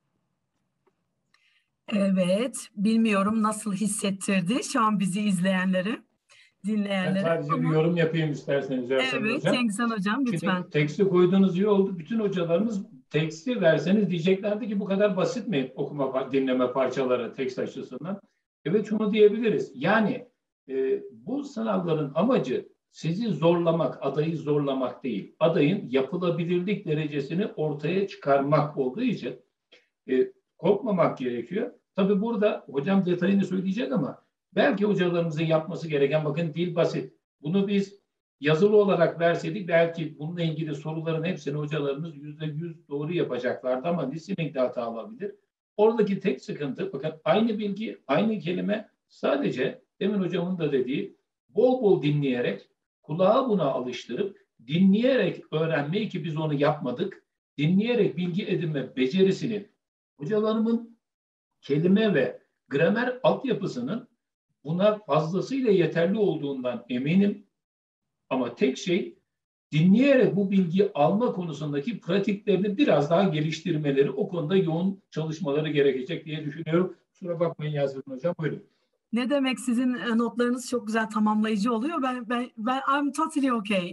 Evet, bilmiyorum nasıl hissettirdi şu an bizi izleyenleri, dinleyenleri. Ben sadece ama... bir yorum yapayım isterseniz Yasemin Evet, Hocam. Cengizhan Hocam lütfen. Şimdi teksti koyduğunuz iyi oldu. Bütün hocalarımız teksti verseniz diyeceklerdi ki bu kadar basit mi okuma, dinleme parçaları tekst açısından? Evet, şunu diyebiliriz. Yani e, bu sınavların amacı sizi zorlamak, adayı zorlamak değil. Adayın yapılabilirlik derecesini ortaya çıkarmak olduğu için e, korkmamak gerekiyor. Tabii burada hocam detayını söyleyecek ama belki hocalarımızın yapması gereken, bakın dil basit. Bunu biz yazılı olarak verseydik belki bununla ilgili soruların hepsini hocalarımız yüzde yüz doğru yapacaklardı ama listening'de hata alabilir. Oradaki tek sıkıntı, bakın aynı bilgi, aynı kelime, sadece demin hocamın da dediği bol bol dinleyerek, kulağı buna alıştırıp, dinleyerek öğrenmeyi, ki biz onu yapmadık, dinleyerek bilgi edinme becerisini, hocalarımın kelime ve gramer altyapısının buna fazlasıyla yeterli olduğundan eminim. Ama tek şey, dinleyerek bu bilgiyi alma konusundaki pratiklerini biraz daha geliştirmeleri, o konuda yoğun çalışmaları gerekecek diye düşünüyorum. Kusura bakmayın Yasemin Hocam, buyurun. Ne demek, sizin notlarınız çok güzel tamamlayıcı oluyor. Ben ben ben I'm totally okay.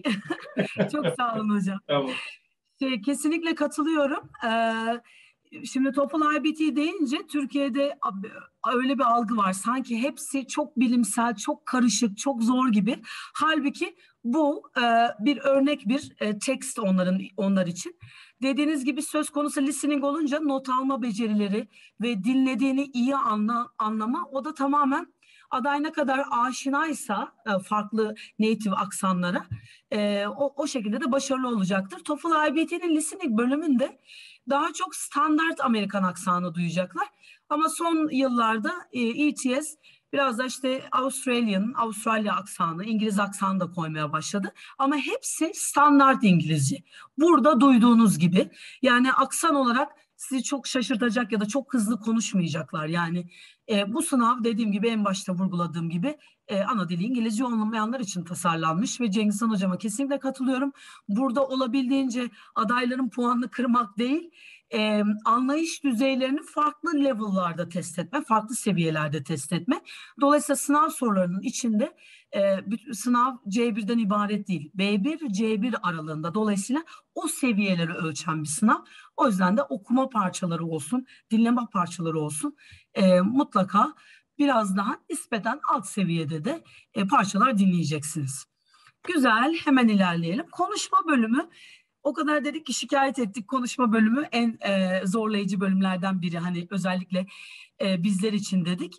Çok sağ olun hocam. Tamam. Şey, kesinlikle katılıyorum. Ee, Şimdi TOEFL I B T deyince Türkiye'de öyle bir algı var. Sanki hepsi çok bilimsel, çok karışık, çok zor gibi. Halbuki bu e, bir örnek bir e, tekst onların onlar için. Dediğiniz gibi söz konusu listening olunca not alma becerileri ve dinlediğini iyi anla, anlama, o da tamamen aday ne kadar aşinaysa e, farklı native aksanlara e, o, o şekilde de başarılı olacaktır. TOEFL I B T'nin listening bölümünde daha çok standart Amerikan aksanı duyacaklar. Ama son yıllarda E T S biraz da işte Australian, Avustralya aksanı, İngiliz aksanı da koymaya başladı. Ama hepsi standart İngilizce. Burada duyduğunuz gibi. Yani aksan olarak sizi çok şaşırtacak ya da çok hızlı konuşmayacaklar. Yani e, bu sınav dediğim gibi, en başta vurguladığım gibi e, ana dili İngilizce olmayanlar için tasarlanmış ve Cengizhan Hocama kesinlikle katılıyorum. Burada olabildiğince adayların puanını kırmak değil, e, anlayış düzeylerini farklı level'larda test etme, farklı seviyelerde test etme. Dolayısıyla sınav sorularının içinde e, sınav C birden ibaret değil. B bir, C bir aralığında. Dolayısıyla o seviyeleri ölçen bir sınav. O yüzden de okuma parçaları olsun, dinleme parçaları olsun, e, mutlaka biraz daha nispeten alt seviyede de e, parçalar dinleyeceksiniz. Güzel, hemen ilerleyelim. Konuşma bölümü, o kadar dedik ki şikayet ettik, konuşma bölümü en e, zorlayıcı bölümlerden biri. Hani özellikle e, bizler için dedik.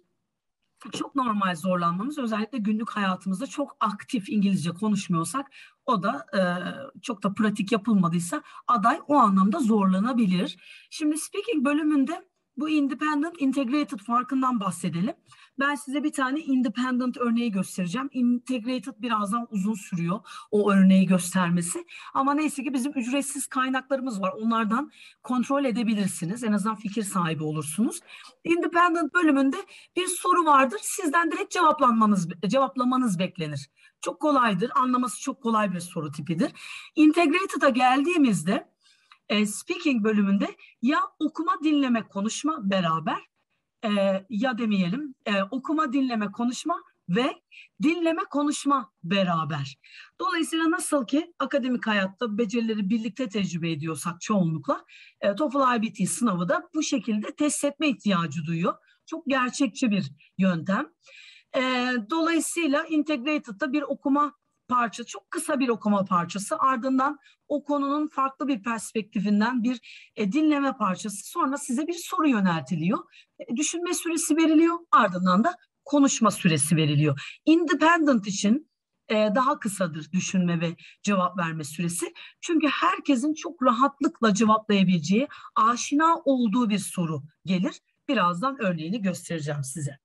Çok normal zorlanmamız, özellikle günlük hayatımızda çok aktif İngilizce konuşmuyorsak, o da e, çok da pratik yapılmadıysa aday o anlamda zorlanabilir. Şimdi speaking bölümünde bu independent, integrated farkından bahsedelim. Ben size bir tane independent örneği göstereceğim. Integrated birazdan uzun sürüyor o örneği göstermesi. Ama neyse ki bizim ücretsiz kaynaklarımız var. Onlardan kontrol edebilirsiniz. En azından fikir sahibi olursunuz. Independent bölümünde bir soru vardır. Sizden direkt cevaplanmanız, cevaplamanız beklenir. Çok kolaydır. Anlaması çok kolay bir soru tipidir. Integrated'a geldiğimizde e, speaking bölümünde ya okuma, dinleme, konuşma beraber, e, ya demeyelim e, okuma, dinleme, konuşma ve dinleme, konuşma beraber. Dolayısıyla nasıl ki akademik hayatta becerileri birlikte tecrübe ediyorsak çoğunlukla, e, TOEFL I B T sınavı da bu şekilde test etme ihtiyacı duyuyor. Çok gerçekçi bir yöntem. E, dolayısıyla Integrated'da bir okuma parça, çok kısa bir okuma parçası, ardından o konunun farklı bir perspektifinden bir e, dinleme parçası, sonra size bir soru yöneltiliyor. E, düşünme süresi veriliyor, ardından da konuşma süresi veriliyor. Independent için e, daha kısadır düşünme ve cevap verme süresi. Çünkü herkesin çok rahatlıkla cevaplayabileceği, aşina olduğu bir soru gelir. Birazdan örneğini göstereceğim size.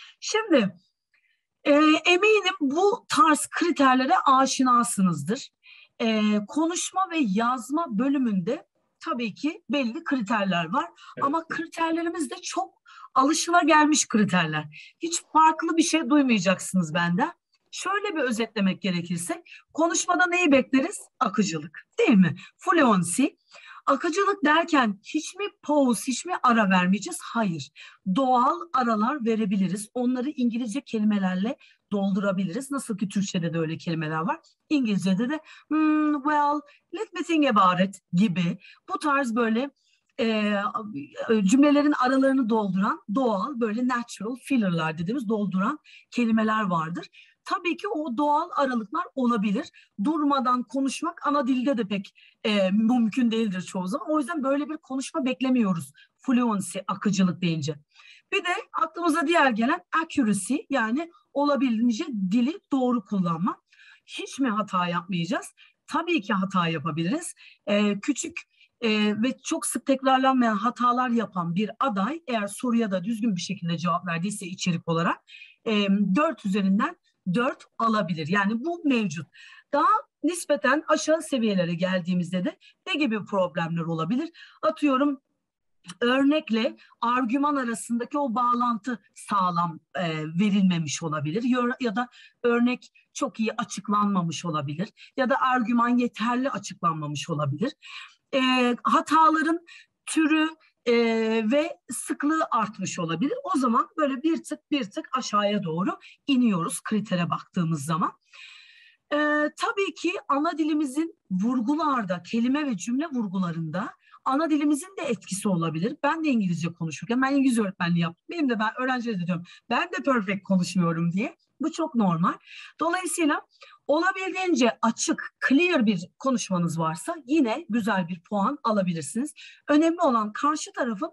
Şimdi e, eminim bu tarz kriterlere aşinasınızdır. E, konuşma ve yazma bölümünde tabii ki belli kriterler var. Evet. Ama kriterlerimiz de çok alışılagelmiş kriterler. Hiç farklı bir şey duymayacaksınız benden. Şöyle bir özetlemek gerekirse konuşmada neyi bekleriz? Akıcılık, değil mi? Fluency. Akıcılık derken hiç mi pause, hiç mi ara vermeyeceğiz? Hayır. Doğal aralar verebiliriz. Onları İngilizce kelimelerle doldurabiliriz. Nasıl ki Türkçe'de de öyle kelimeler var. İngilizce'de de hmm, well, let me think about it gibi bu tarz böyle e, cümlelerin aralarını dolduran doğal böyle natural filler'lar dediğimiz dolduran kelimeler vardır. Tabii ki o doğal aralıklar olabilir. Durmadan konuşmak ana dilde de pek e, mümkün değildir çoğu zaman. O yüzden böyle bir konuşma beklemiyoruz. Fluency, akıcılık deyince. Bir de aklımıza diğer gelen accuracy, yani olabildiğince dili doğru kullanmak. Hiç mi hata yapmayacağız? Tabii ki hata yapabiliriz. E, küçük e, ve çok sık tekrarlanmayan hatalar yapan bir aday eğer soruya da düzgün bir şekilde cevap verdiyse içerik olarak e, dört üzerinden dört alabilir. Yani bu mevcut. Daha nispeten aşağı seviyelere geldiğimizde de ne gibi problemler olabilir? Atıyorum örnekle argüman arasındaki o bağlantı sağlam e, verilmemiş olabilir ya, ya da örnek çok iyi açıklanmamış olabilir ya da argüman yeterli açıklanmamış olabilir. E, hataların türü e, ve sıklığı artmış olabilir. O zaman böyle bir tık bir tık aşağıya doğru iniyoruz kritere baktığımız zaman. E, tabii ki ana dilimizin vurgularda, kelime ve cümle vurgularında ana dilimizin de etkisi olabilir. Ben de İngilizce konuşurken, ben İngilizce öğretmenliği yaptım. Benim de ben öğrencilere de diyorum, ben de perfect konuşmuyorum diye. Bu çok normal. Dolayısıyla olabildiğince açık, clear bir konuşmanız varsa yine güzel bir puan alabilirsiniz. Önemli olan karşı tarafı,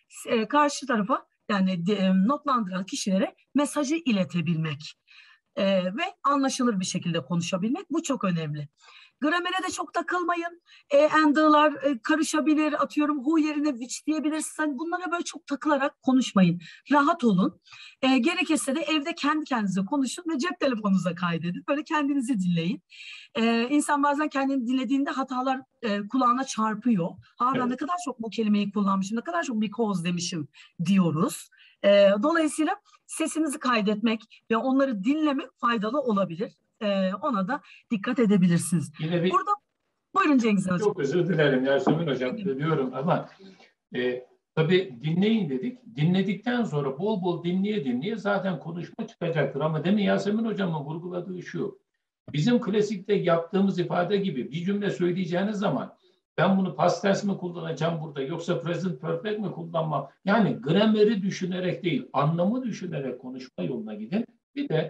karşı tarafa yani notlandıran kişilere mesajı iletebilmek e, ve anlaşılır bir şekilde konuşabilmek. Bu çok önemli. Gramere de çok takılmayın. E, and'lar e, karışabilir. Atıyorum who yerine which diyebilirsiniz. Hani bunlara böyle çok takılarak konuşmayın. Rahat olun. E, gerekirse de evde kendi kendinize konuşun ve cep telefonunuza kaydedin. Böyle kendinizi dinleyin. E, insan bazen kendini dinlediğinde hatalar e, kulağına çarpıyor. Ha ben ne kadar çok bu kelimeyi kullanmışım, ne kadar çok because demişim diyoruz. E, dolayısıyla sesinizi kaydetmek ve onları dinlemek faydalı olabilir. Ee, ona da dikkat edebilirsiniz. Yine bir, Burada buyurun Cengiz Hocam. Çok özür dilerim Yasemin Hocam diyorum ama e, tabii dinleyin dedik. Dinledikten sonra bol bol dinleye dinleye zaten konuşma çıkacaktır. Ama demin Yasemin Hocam'ın vurguladığı şu. Bizim klasikte yaptığımız ifade gibi bir cümle söyleyeceğiniz zaman ben bunu past tense mi kullanacağım burada yoksa present perfect mi kullanmam? Yani grameri düşünerek değil, anlamı düşünerek konuşma yoluna gidin. Bir de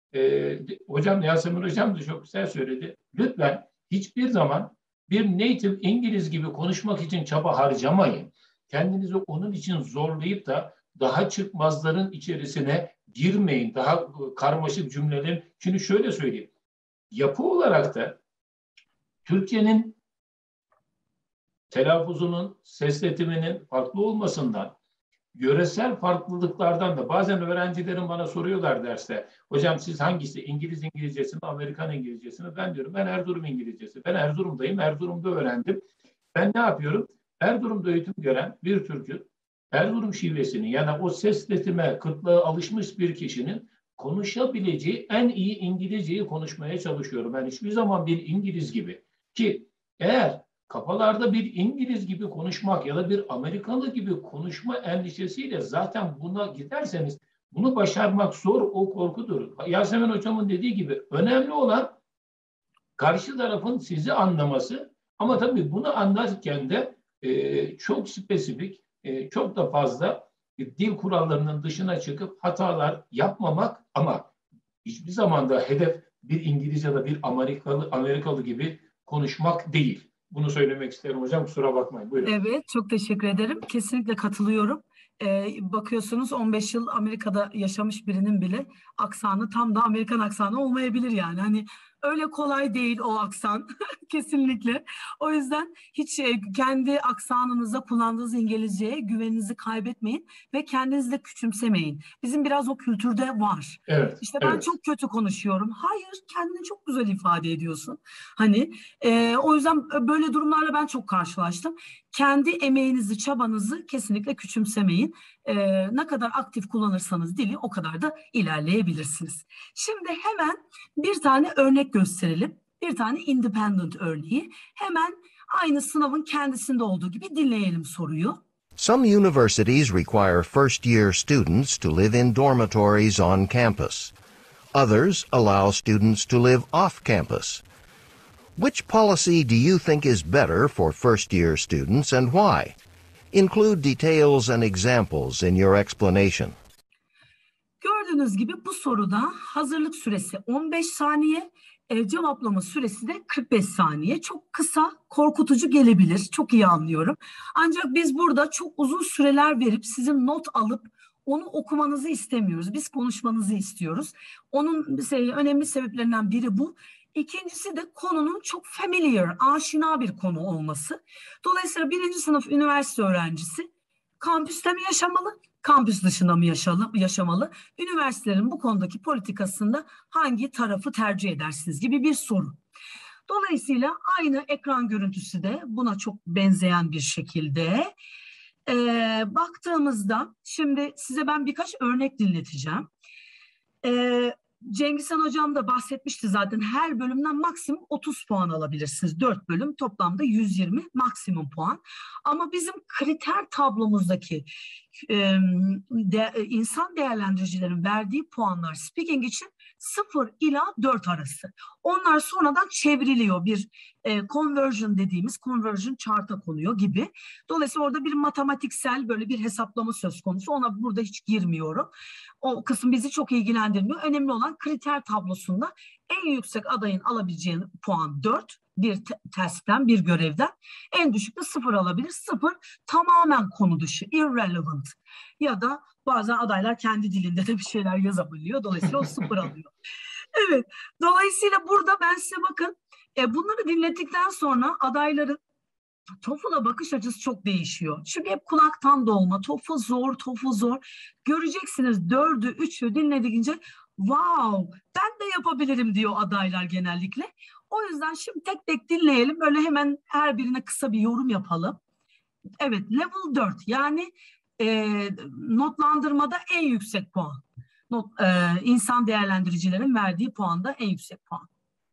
Ee, hocam Yasemin Hocam da çok güzel söyledi. Lütfen hiçbir zaman bir native İngiliz gibi konuşmak için çaba harcamayın. Kendinizi onun için zorlayıp da daha çıkmazların içerisine girmeyin. Daha karmaşık cümlelerin. Şimdi şöyle söyleyeyim. Yapı olarak da Türkçenin telaffuzunun, sesletiminin farklı olmasından, yöresel farklılıklardan da bazen öğrencilerim bana soruyorlar derste. Hocam siz hangisi? İngiliz İngilizcesi mi, Amerikan İngilizcesi mi? Ben diyorum ben Erzurum İngilizcesi. Ben Erzurum'dayım. Erzurum'da öğrendim. Ben ne yapıyorum? Erzurum'da eğitim gören bir Türk'ün Erzurum şivesini yani o sesletime, kıtlığa alışmış bir kişinin konuşabileceği en iyi İngilizceyi konuşmaya çalışıyorum. Ben hiçbir zaman bir İngiliz gibi ki eğer kafalarda bir İngiliz gibi konuşmak ya da bir Amerikalı gibi konuşma endişesiyle zaten buna giderseniz bunu başarmak zor, o korkudur. Yasemin Hocam'ın dediği gibi önemli olan karşı tarafın sizi anlaması ama tabii bunu anlarken de e, çok spesifik, e, çok da fazla e, dil kurallarının dışına çıkıp hatalar yapmamak ama hiçbir zaman da hedef bir İngiliz ya da bir Amerikalı, Amerikalı gibi konuşmak değil. Bunu söylemek isterim hocam. Kusura bakmayın. Buyurun. Evet, çok teşekkür ederim. Kesinlikle katılıyorum. Ee, bakıyorsunuz on beş yıl Amerika'da yaşamış birinin bile aksanı tam da Amerikan aksanı olmayabilir yani. Hani öyle kolay değil o aksan. Kesinlikle. O yüzden hiç e, kendi aksanınıza kullandığınız İngilizceye güveninizi kaybetmeyin ve kendinizi de küçümsemeyin. Bizim biraz o kültürde var. Evet. İşte ben evet. çok kötü konuşuyorum. Hayır, kendini çok güzel ifade ediyorsun. Hani e, o yüzden böyle durumlarla ben çok karşılaştım. kendi emeğinizi, çabanızı kesinlikle küçümsemeyin. Ee, ne kadar aktif kullanırsanız dili o kadar da ilerleyebilirsiniz. Şimdi hemen bir tane örnek gösterelim. Bir tane independent örneği. Hemen aynı sınavın kendisinde olduğu gibi dinleyelim soruyu. Some universities require first-year students to live in dormitories on campus. Others allow students to live off campus. Which policy do you think is better for first-year students and why? Include details and examples in your explanation. Gördüğünüz gibi bu soruda hazırlık süresi on beş saniye, e, cevaplama süresi de kırk beş saniye. Çok kısa, korkutucu gelebilir. Çok iyi anlıyorum. Ancak biz burada çok uzun süreler verip sizin not alıp onu okumanızı istemiyoruz. Biz konuşmanızı istiyoruz. Onun şey, önemli sebeplerinden biri bu. İkincisi de konunun çok familiar, aşina bir konu olması. Dolayısıyla birinci sınıf üniversite öğrencisi kampüste mi yaşamalı, kampüs dışında mı yaşalı, yaşamalı? Üniversitelerin bu konudaki politikasında hangi tarafı tercih edersiniz gibi bir soru. Dolayısıyla aynı ekran görüntüsü de buna çok benzeyen bir şekilde. Ee, baktığımızda şimdi size ben birkaç örnek dinleteceğim. Ee, Cengizhan Hocam da bahsetmişti zaten, her bölümden maksimum otuz puan alabilirsiniz. dört bölüm toplamda yüz yirmi maksimum puan. Ama bizim kriter tablomuzdaki e, de, insan değerlendiricilerin verdiği puanlar speaking için sıfır ila dört arası. Onlar sonradan çevriliyor, bir e, conversion dediğimiz conversion chart'a konuyor gibi. Dolayısıyla orada bir matematiksel böyle bir hesaplama söz konusu. Ona burada hiç girmiyorum. O kısım bizi çok ilgilendirmiyor. Önemli olan kriter tablosunda en yüksek adayın alabileceği puan dört. Bir te- testten, bir görevden. En düşük de sıfır alabilir. Sıfır tamamen konu dışı, irrelevant. Ya da bazen adaylar kendi dilinde de bir şeyler yazabiliyor. Dolayısıyla o sıfır alıyor. Evet. Dolayısıyla burada ben size bakın, e, bunları dinlettikten sonra adayların TOEFL'a bakış açısı çok değişiyor. Çünkü hep kulaktan dolma. TOEFL zor, TOEFL zor. Göreceksiniz dördü, üçü dinledikçe wow, ben de yapabilirim diyor adaylar genellikle. O yüzden şimdi tek tek dinleyelim. Böyle hemen her birine kısa bir yorum yapalım. Evet, level dört, yani e, notlandırmada en yüksek puan. Not, e, insan değerlendiricilerin verdiği puanda en yüksek puan.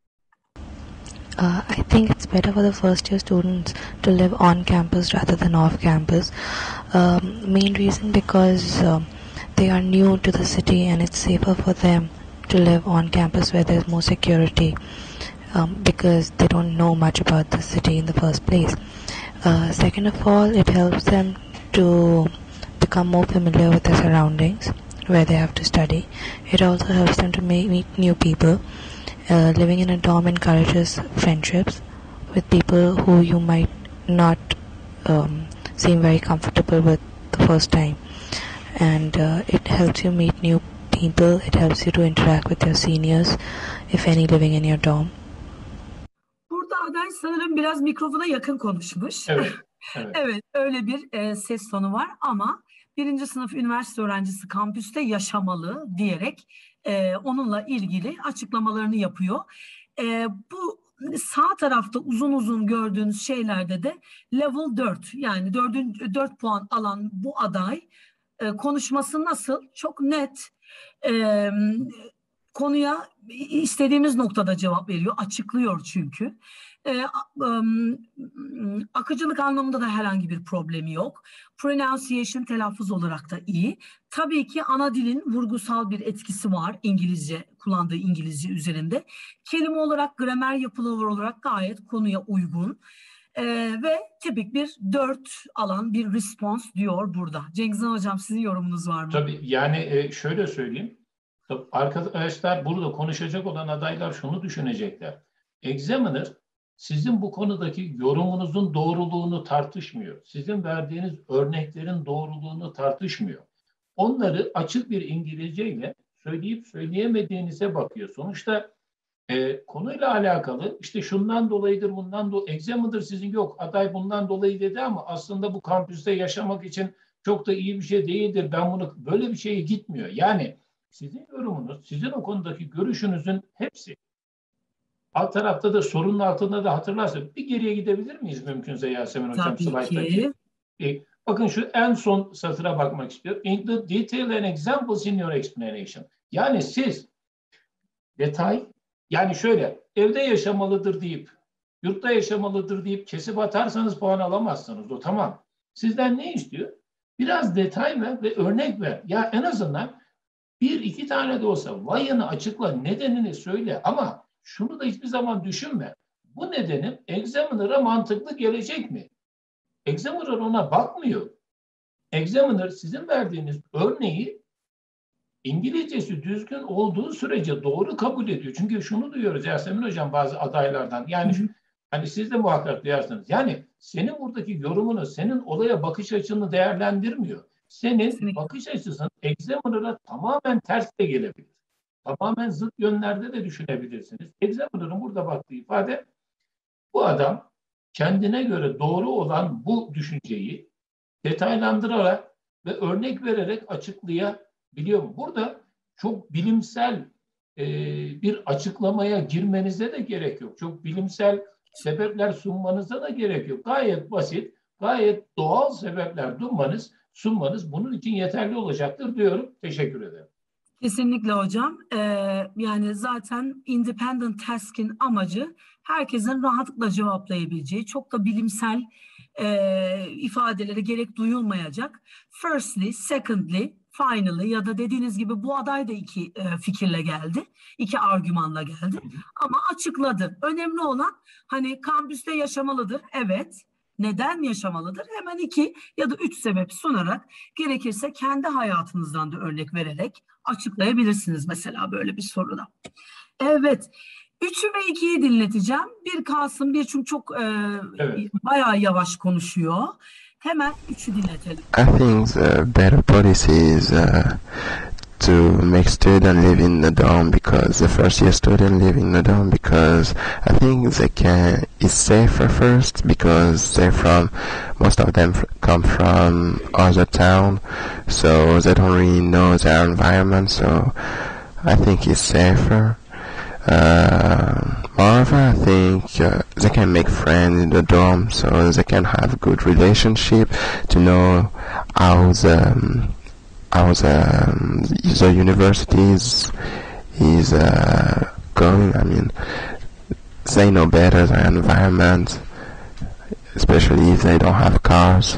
Uh, I think it's better for the first year students to live on campus rather than off campus. Um, main reason because um, they are new to the city and it's safer for them to live on campus where there's more security um, because they don't know much about the city in the first place. Uh, second of all, it helps them to become more familiar with their surroundings where they have to study. It also helps them to ma- meet new people. Uh, living in a dorm encourages friendships with people who you might not um, seem very comfortable with the first time, and uh, it helps you meet new people. It helps you to interact with your seniors, if any, living in your dorm. Burada aday sanırım biraz mikrofona yakın konuşmuş. Evet. Evet, Evet, öyle bir e, ses tonu var ama birinci sınıf üniversite öğrencisi kampüste yaşamalı diyerek e, onunla ilgili açıklamalarını yapıyor. E, bu sağ tarafta uzun uzun gördüğünüz şeylerde de level dört, yani dört puan alan bu aday e, konuşması nasıl? Çok net. E, konuya istediğimiz noktada cevap veriyor, açıklıyor çünkü. Ee, um, akıcılık anlamında da herhangi bir problemi yok. Pronunciation, telaffuz olarak da iyi. Tabii ki ana dilin vurgusal bir etkisi var İngilizce, kullandığı İngilizce üzerinde. Kelime olarak, gramer yapıları olarak gayet konuya uygun. Ee, ve tipik bir dört alan bir response diyor burada. Cengizhan Hocam, sizin yorumunuz var mı? tabii yani şöyle söyleyeyim. Arkadaşlar, burada konuşacak olan adaylar şunu düşünecekler. Examiner sizin bu konudaki yorumunuzun doğruluğunu tartışmıyor. Sizin verdiğiniz örneklerin doğruluğunu tartışmıyor. Onları açık bir İngilizceyle söyleyip söyleyemediğinize bakıyor. Sonuçta e, konuyla alakalı işte şundan dolayıdır, bundan dolayı. Examiner sizin yok, aday bundan dolayı dedi ama aslında bu kampüste yaşamak için çok da iyi bir şey değildir. Ben bunu, böyle bir şeye gitmiyor. Yani sizin yorumunuz, sizin o konudaki görüşünüzün hepsi Alt tarafta da sorunun altında da hatırlarsanız bir geriye gidebilir miyiz mümkünse Yasemin Hocam? Tabii Slayttaki. ki. E, bakın şu en son satıra bakmak istiyorum. Include detail and examples in your explanation. Yani siz detay, yani şöyle evde yaşamalıdır deyip, yurtta yaşamalıdır deyip kesip atarsanız puan alamazsınız. O tamam. Sizden ne istiyor? Biraz detay ver ve örnek ver. Ya en azından bir iki tane de olsa vayını açıkla, nedenini söyle ama şunu da hiçbir zaman düşünme. Bu nedenin examiner'a mantıklı gelecek mi? Examiner ona bakmıyor. Examiner sizin verdiğiniz örneği İngilizcesi düzgün olduğu sürece doğru kabul ediyor. Çünkü şunu duyuyoruz Yasemin Hocam bazı adaylardan. Yani şu, hani siz de muhakkak duyarsınız. Yani senin buradaki yorumunu, senin olaya bakış açını değerlendirmiyor. Senin Kesinlikle. bakış açısın examiner'a tamamen ters de gelebilir. Tamamen zıt yönlerde de düşünebilirsiniz. Examiner'ın burada baktığı ifade, bu adam kendine göre doğru olan bu düşünceyi detaylandırarak ve örnek vererek açıklayabiliyor mu? Burada çok bilimsel e, bir açıklamaya girmenize de gerek yok. Çok bilimsel sebepler sunmanıza da gerek yok. Gayet basit, gayet doğal sebepler sunmanız, sunmanız bunun için yeterli olacaktır diyorum. Teşekkür ederim. Kesinlikle hocam. Ee, yani zaten independent task'in amacı herkesin rahatlıkla cevaplayabileceği, çok da bilimsel e, ifadelere gerek duyulmayacak. Firstly, secondly, finally ya da dediğiniz gibi bu aday da iki e, fikirle geldi. İki argümanla geldi. Ama açıkladı. Önemli olan hani kampüste yaşamalıdır. Evet. Neden yaşamalıdır? Hemen iki ya da üç sebep sunarak, gerekirse kendi hayatınızdan da örnek vererek açıklayabilirsiniz mesela böyle bir soruda. Evet. Üçü ve ikiyi dinleteceğim. Bir kalsın, bir çünkü çok e, Evet. bayağı yavaş konuşuyor. Hemen üçü dinletelim. I think the better policy is uh, to make students live in the dorm, because the first year student live in the dorm because I think they can, it's safer first because they're from, most of them come from other town, so they don't really know their environment, so I think it's safer. Uh, moreover, I think uh, they can make friends in the dorm, so they can have good relationship to know how the um, how the, um, the universities is uh, going. I mean, they know better the environment, especially if they don't have cars.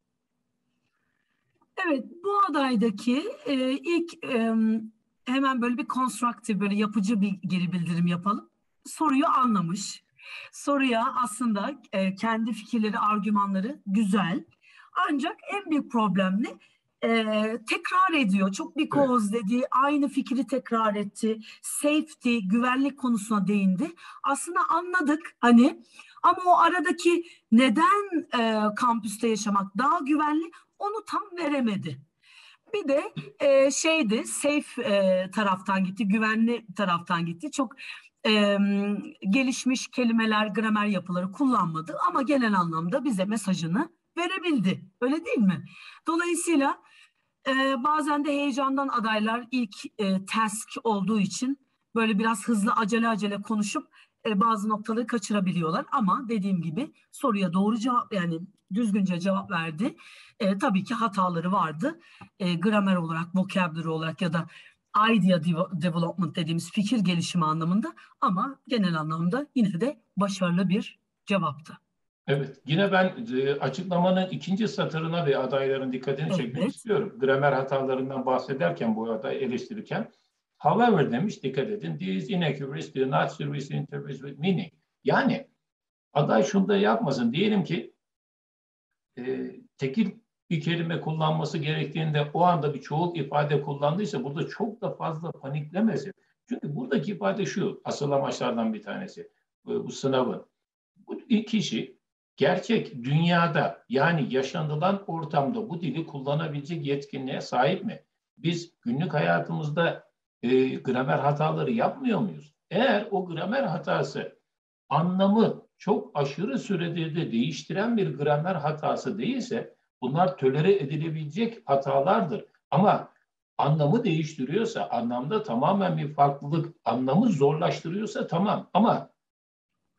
Evet, bu adaydaki e, ilk e, hemen böyle bir constructive, böyle yapıcı bir geri bildirim yapalım. Soruyu anlamış. Soruya aslında e, kendi fikirleri, argümanları güzel. Ancak en büyük problem ne? E, tekrar ediyor. Çok because dediği, aynı fikri tekrar etti. Safety, güvenlik konusuna değindi. Aslında anladık hani, ama o aradaki neden e, kampüste yaşamak daha güvenli, onu tam veremedi. Bir de e, şeydi, safe e, taraftan gitti, güvenli taraftan gitti. Çok e, gelişmiş kelimeler, gramer yapıları kullanmadı ama genel anlamda bize mesajını verebildi. Öyle değil mi? Dolayısıyla e, bazen de heyecandan adaylar ilk e, task olduğu için böyle biraz hızlı, acele acele konuşup e, bazı noktaları kaçırabiliyorlar. Ama dediğim gibi soruya doğru cevap, yani düzgünce cevap verdi. E, tabii ki hataları vardı. E, gramer olarak, vocabulary olarak ya da idea development dediğimiz fikir gelişimi anlamında, ama genel anlamda yine de başarılı bir cevaptı. Evet, yine ben e, açıklamanın ikinci satırına ve adayların dikkatini Evet. çekmek istiyorum. Gramer hatalarından bahsederken bu adayı eleştirirken, however demiş, dikkat edin, these inaccuracies do not serve interpret with meaning. Yani aday şunu da yapmasın. Diyelim ki e, tekil bir kelime kullanması gerektiğinde o anda bir çoğul ifade kullandıysa burada çok da fazla paniklemesin. Çünkü buradaki ifade şu, asıl amaçlardan bir tanesi bu, bu sınavın. Bu kişi gerçek dünyada, yani yaşanılan ortamda bu dili kullanabilecek yetkinliğe sahip mi? Biz günlük hayatımızda e, gramer hataları yapmıyor muyuz? Eğer o gramer hatası anlamı çok aşırı sürede de değiştiren bir gramer hatası değilse, bunlar tolere edilebilecek hatalardır. Ama anlamı değiştiriyorsa, anlamda tamamen bir farklılık, anlamı zorlaştırıyorsa tamam. Ama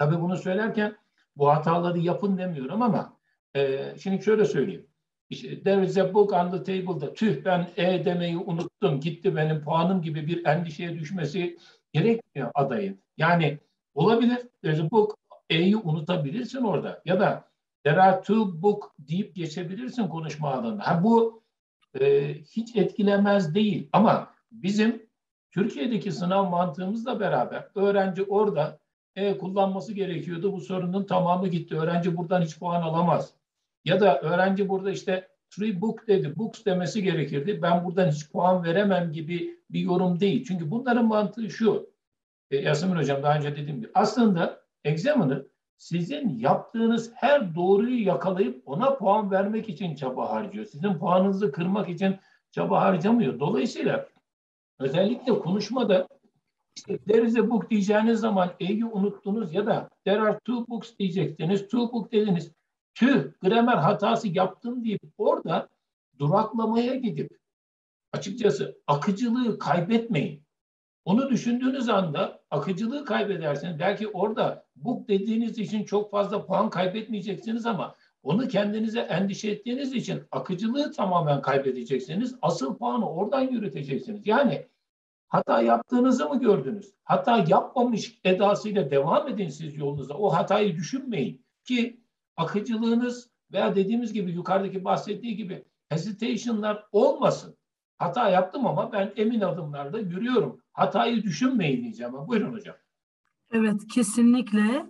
Tabii bunu söylerken bu hataları yapın demiyorum ama e, şimdi şöyle söyleyeyim. İşte, there is a book on the table'da tüh ben E demeyi unuttum gitti benim puanım gibi bir endişeye düşmesi gerekmiyor adayın. Yani olabilir. There's a book, E'yi unutabilirsin orada ya da there are two book deyip geçebilirsin konuşma alanında. Ha, bu e, hiç etkilemez değil ama bizim Türkiye'deki sınav mantığımızla beraber öğrenci orada E kullanması gerekiyordu. Bu sorunun tamamı gitti. Öğrenci buradan hiç puan alamaz. Ya da öğrenci burada işte three book dedi, books demesi gerekirdi. Ben buradan hiç puan veremem gibi bir yorum değil. Çünkü bunların mantığı şu. E, Yasemin Hocam daha önce dediğim gibi. Aslında examiner sizin yaptığınız her doğruyu yakalayıp ona puan vermek için çaba harcıyor. Sizin puanınızı kırmak için çaba harcamıyor. Dolayısıyla özellikle konuşmada işte there is a book diyeceğiniz zaman E'yi unuttunuz ya da there are two books diyeceksiniz. Two book dediniz. Tüh gramer hatası yaptım deyip orada duraklamaya gidip açıkçası akıcılığı kaybetmeyin. Onu düşündüğünüz anda akıcılığı kaybedersiniz. Belki orada book dediğiniz için çok fazla puan kaybetmeyeceksiniz ama onu kendinize endişe ettiğiniz için akıcılığı tamamen kaybedeceksiniz. Asıl puanı oradan yürüteceksiniz. Yani hata yaptığınızı mı gördünüz? Hata yapmamış edasıyla devam edin siz yolunuza. O hatayı düşünmeyin ki akıcılığınız veya dediğimiz gibi yukarıdaki bahsettiği gibi hesitation'lar olmasın. Hata yaptım ama ben emin adımlarla yürüyorum. Hatayı düşünmeyin diyeceğim. Buyurun hocam. Evet, kesinlikle.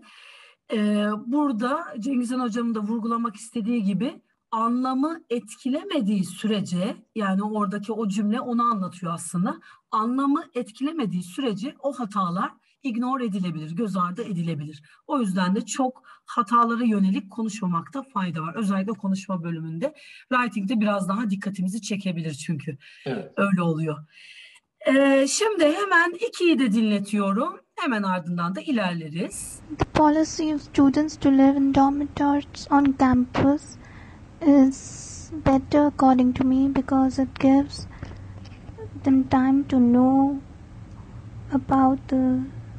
Ee, burada Cengizhan Hocam'ın da vurgulamak istediği gibi anlamı etkilemediği sürece, yani oradaki o cümle onu anlatıyor aslında. Anlamı etkilemediği sürece o hatalar ignore edilebilir, göz ardı edilebilir. O yüzden de çok hatalara yönelik konuşmamakta fayda var. Özellikle konuşma bölümünde. Writing'de biraz daha dikkatimizi çekebilir çünkü. Evet. Öyle oluyor. Ee, şimdi hemen ikiyi de dinletiyorum. Hemen ardından da ilerleriz. The policy of students to live in dormitories on campus is better according to me because it gives them time to know about the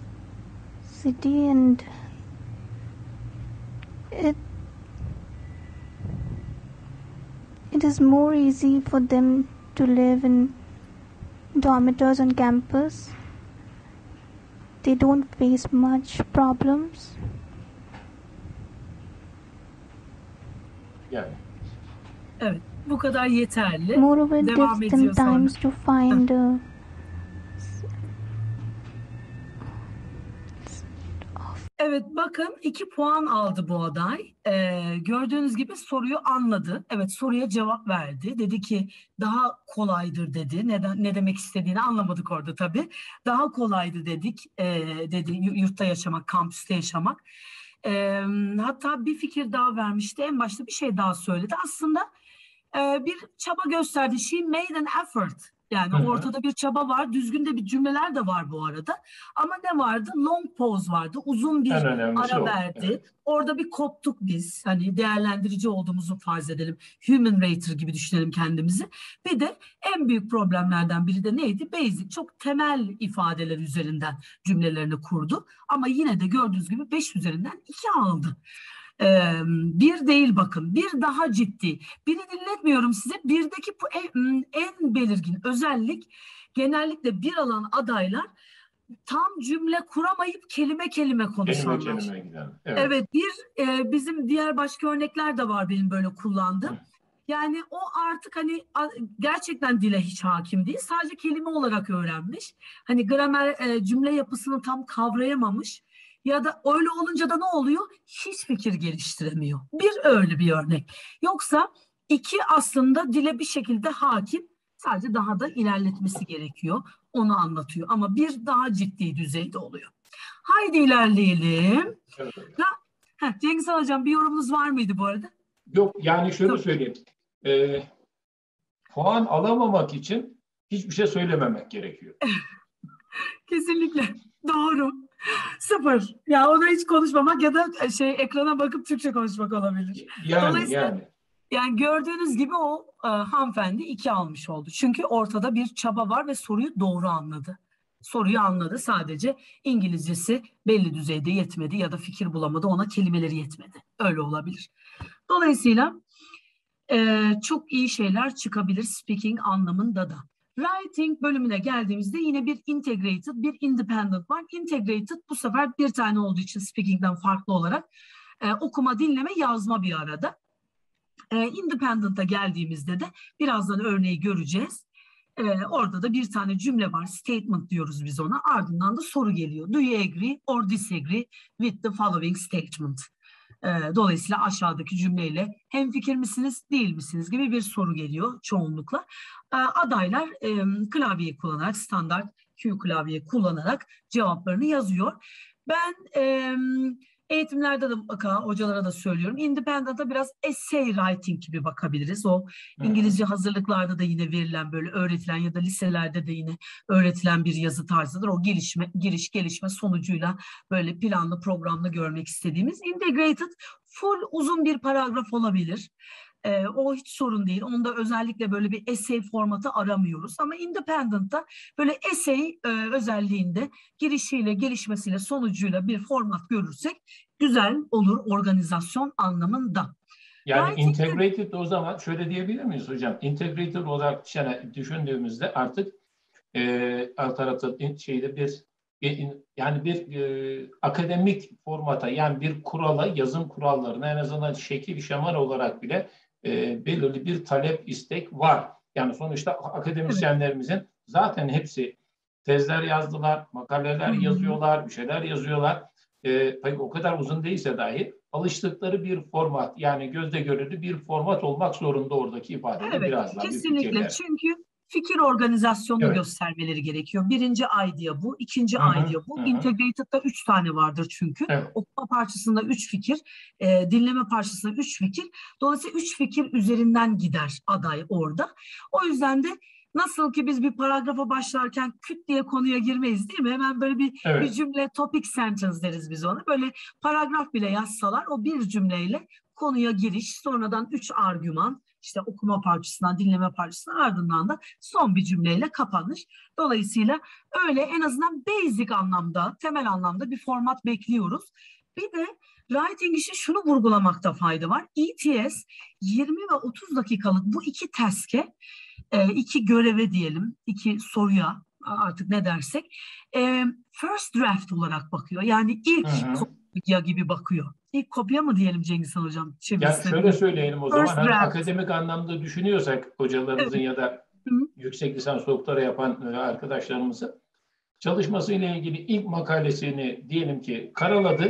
city and it it is more easy for them to live in dormitories on campus. They don't face much problems. Yani. Evet, bu kadar yeterli. Moreover, it Devam gives them ediyor sonra. times to find uh, Evet, bakın iki puan aldı bu aday. Ee, gördüğünüz gibi soruyu anladı. Evet, soruya cevap verdi. Dedi ki daha kolaydır dedi. Neden, ne demek istediğini anlamadık orada tabii. Daha kolaydı dedik. Ee, dedi yurtta yaşamak, kampüste yaşamak. Ee, hatta bir fikir daha vermişti. En başta bir şey daha söyledi. Aslında e, bir çaba gösterdi. She made an effort. Yani Hı hı. ortada bir çaba var. Düzgün de bir cümleler de var bu arada. Ama ne vardı? Long pause vardı. Uzun bir En önemlisi ara o. verdi. Evet. Orada bir koptuk biz. Hani değerlendirici olduğumuzu farz edelim. Human rater gibi düşünelim kendimizi. Bir de en büyük problemlerden biri de neydi? Basic, çok temel ifadeler üzerinden cümlelerini kurdu. Ama yine de gördüğünüz gibi beş üzerinden iki aldı. Ee, bir değil bakın, bir daha ciddi. Biri dinletmiyorum size. Birdeki bu en, en belirgin özellik genellikle bir alan adaylar tam cümle kuramayıp kelime kelime konuşanlar. Kelime kelime giden. Evet. Evet, bir e, bizim diğer başka örnekler de var benim böyle kullandığım. Yani o artık hani a- gerçekten dile hiç hakim değil. Sadece kelime olarak öğrenmiş. Hani gramer e, cümle yapısını tam kavrayamamış. Ya da öyle olunca da ne oluyor? Hiç fikir geliştiremiyor. Bir öyle bir örnek. Yoksa iki aslında dile bir şekilde hakim. Sadece daha da ilerletmesi gerekiyor. Onu anlatıyor. Ama bir daha ciddi düzeyde oluyor. Haydi ilerleyelim. Evet. Heh, Cengizhan Hocam bir yorumunuz var mıydı bu arada? Yok yani şöyle Tabii. söyleyeyim. Ee, puan alamamak için hiçbir şey söylememek gerekiyor. Kesinlikle. Doğru. Sıfır. Ya ona hiç konuşmamak ya da şey ekrana bakıp Türkçe konuşmak olabilir. Yani Dolayısıyla yani. yani gördüğünüz gibi o e, hanımefendi iki almış oldu. Çünkü ortada bir çaba var ve soruyu doğru anladı. soruyu anladı. Sadece İngilizcesi belli düzeyde yetmedi ya da fikir bulamadı, ona kelimeleri yetmedi. Öyle olabilir. Dolayısıyla e, çok iyi şeyler çıkabilir speaking anlamında da. Writing bölümüne geldiğimizde yine bir integrated, bir independent var. Integrated bu sefer bir tane olduğu için speaking'den farklı olarak e, okuma, dinleme, yazma bir arada. E, independent'a geldiğimizde de birazdan örneği göreceğiz. E, orada da bir tane cümle var. Statement diyoruz biz ona. Ardından da soru geliyor. Do you agree or disagree with the following statement? E, dolayısıyla aşağıdaki cümleyle hemfikir misiniz, değil misiniz gibi bir soru geliyor çoğunlukla. E, adaylar e, klavyeyi kullanarak, standart Q klavyeyi kullanarak cevaplarını yazıyor. Ben e, eğitimlerde de mutlaka hocalara da söylüyorum. Independent'a biraz essay writing gibi bakabiliriz. O İngilizce hazırlıklarda da yine verilen, böyle öğretilen ya da liselerde de yine öğretilen bir yazı tarzıdır. O gelişme, giriş gelişme sonucuyla böyle planlı programlı görmek istediğimiz. Integrated full uzun bir paragraf olabilir. Ee, o hiç sorun değil. Onda özellikle böyle bir essay formatı aramıyoruz. Ama Independent'ta böyle essay e, özelliğinde girişiyle, gelişmesiyle, sonucuyla bir format görürsek güzel olur organizasyon anlamında. Yani Writing, integrated o zaman şöyle diyebilir miyiz hocam? Integrated olarak yani düşündüğümüzde artık e, alt tarafta şeyde bir yani bir e, akademik formata, yani bir kurala, yazım kurallarına en azından şekil şemal olarak bile e, belirli bir talep, istek var. Yani sonuçta akademisyenlerimizin zaten hepsi tezler yazdılar, makaleler Hı-hı. yazıyorlar, bir şeyler yazıyorlar. E, peki o kadar uzun değilse dahi alıştıkları bir format, yani gözde görülür bir format olmak zorunda oradaki ifadede, evet, biraz daha bir kesinlikle. fikirler. Çünkü fikir organizasyonunu Evet. göstermeleri gerekiyor. Birinci idea bu, ikinci Hı hı, idea bu. hı. Integrated'da üç tane vardır çünkü. Evet. Okuma parçasında üç fikir, e, dinleme parçasında üç fikir. Dolayısıyla üç fikir üzerinden gider aday orada. O yüzden de nasıl ki biz bir paragrafa başlarken küt diye konuya girmeyiz değil mi? Hemen böyle bir, Evet. bir cümle, topic sentence deriz biz ona. Böyle paragraf bile yazsalar o bir cümleyle konuya giriş, sonradan üç argüman, işte okuma parçasından, dinleme parçasından, ardından da son bir cümleyle kapanış. Dolayısıyla öyle en azından basic anlamda, temel anlamda bir format bekliyoruz. Bir de writing işi şunu vurgulamakta fayda var. E T S yirmi ve otuz dakikalık bu iki task'e, iki göreve diyelim, iki soruya artık ne dersek, first draft olarak bakıyor. Yani ilk Hı hı. kopya gibi bakıyor. İlk kopya mı diyelim Cengiz Han Hocam? Yani şöyle söyleyelim o zaman, First hani draft. akademik anlamda düşünüyorsak hocalarımızın Evet. ya da Hı. yüksek lisans doktora yapan arkadaşlarımızın çalışmasıyla ilgili ilk makalesini diyelim ki karaladı.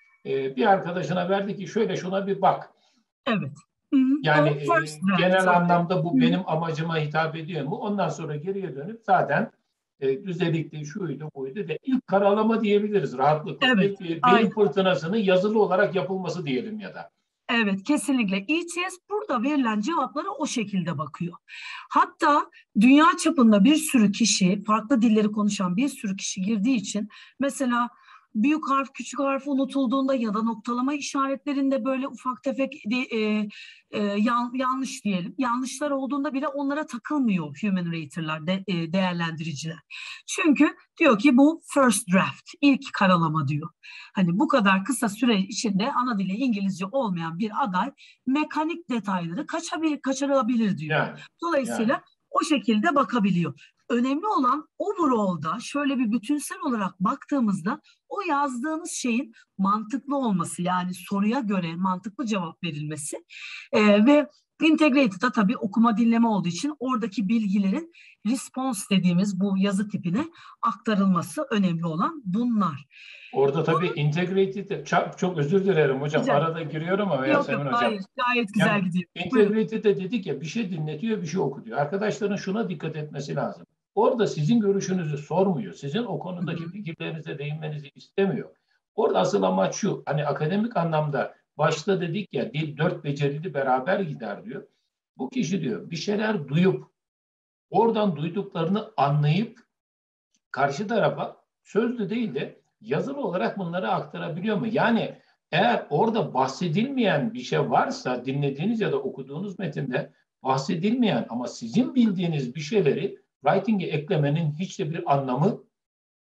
Bir arkadaşına verdi ki şöyle şuna bir bak. Evet. Hı. Yani O first draft. genel anlamda bu Hı. benim amacıma hitap ediyor mu? Ondan sonra geriye dönüp zaten e, düzelikti, şuydu, buydu de ilk karalama diyebiliriz rahatlıkla. Evet. İlk, Aynen. beyin fırtınasının yazılı olarak yapılması diyelim ya da. Evet, kesinlikle. E T S burada verilen cevaplara o şekilde bakıyor. Hatta dünya çapında bir sürü kişi, farklı dilleri konuşan bir sürü kişi girdiği için mesela büyük harf, küçük harf unutulduğunda ya da noktalama işaretlerinde böyle ufak tefek de, e, e, yan, yanlış diyelim. Yanlışlar olduğunda bile onlara takılmıyor human rater'lar, de, e, değerlendiriciler. Çünkü diyor ki bu first draft, ilk karalama diyor. Hani bu kadar kısa süre içinde ana dili İngilizce olmayan bir aday mekanik detayları kaçabilir, kaçırabilir diyor. Yani, Dolayısıyla yani. o şekilde bakabiliyor. Önemli olan overall'da şöyle bir bütünsel olarak baktığımızda o yazdığınız şeyin mantıklı olması, yani soruya göre mantıklı cevap verilmesi ee, ve Integrated'da tabii okuma dinleme olduğu için oradaki bilgilerin response dediğimiz bu yazı tipine aktarılması önemli olan bunlar. Orada tabii integrated, çok, çok özür dilerim hocam, Güzel. arada giriyorum ama Yok Yasemin yok hocam. hayır, gayet güzel Yani, gidiyor. Integrated'de dedik ya, bir şey dinletiyor, bir şey okutuyor. Arkadaşların şuna dikkat etmesi lazım. Orada sizin görüşünüzü sormuyor. Sizin o konudaki Hı hı. fikirlerinize değinmenizi istemiyor. Orada asıl amaç şu, hani akademik anlamda başta dedik ya, dil dört becerili beraber gider diyor. Bu kişi diyor bir şeyler duyup, oradan duyduklarını anlayıp karşı tarafa sözlü değil de yazılı olarak bunları aktarabiliyor mu? Yani eğer orada bahsedilmeyen bir şey varsa, dinlediğiniz ya da okuduğunuz metinde bahsedilmeyen ama sizin bildiğiniz bir şeyleri writing'e eklemenin hiç de bir anlamı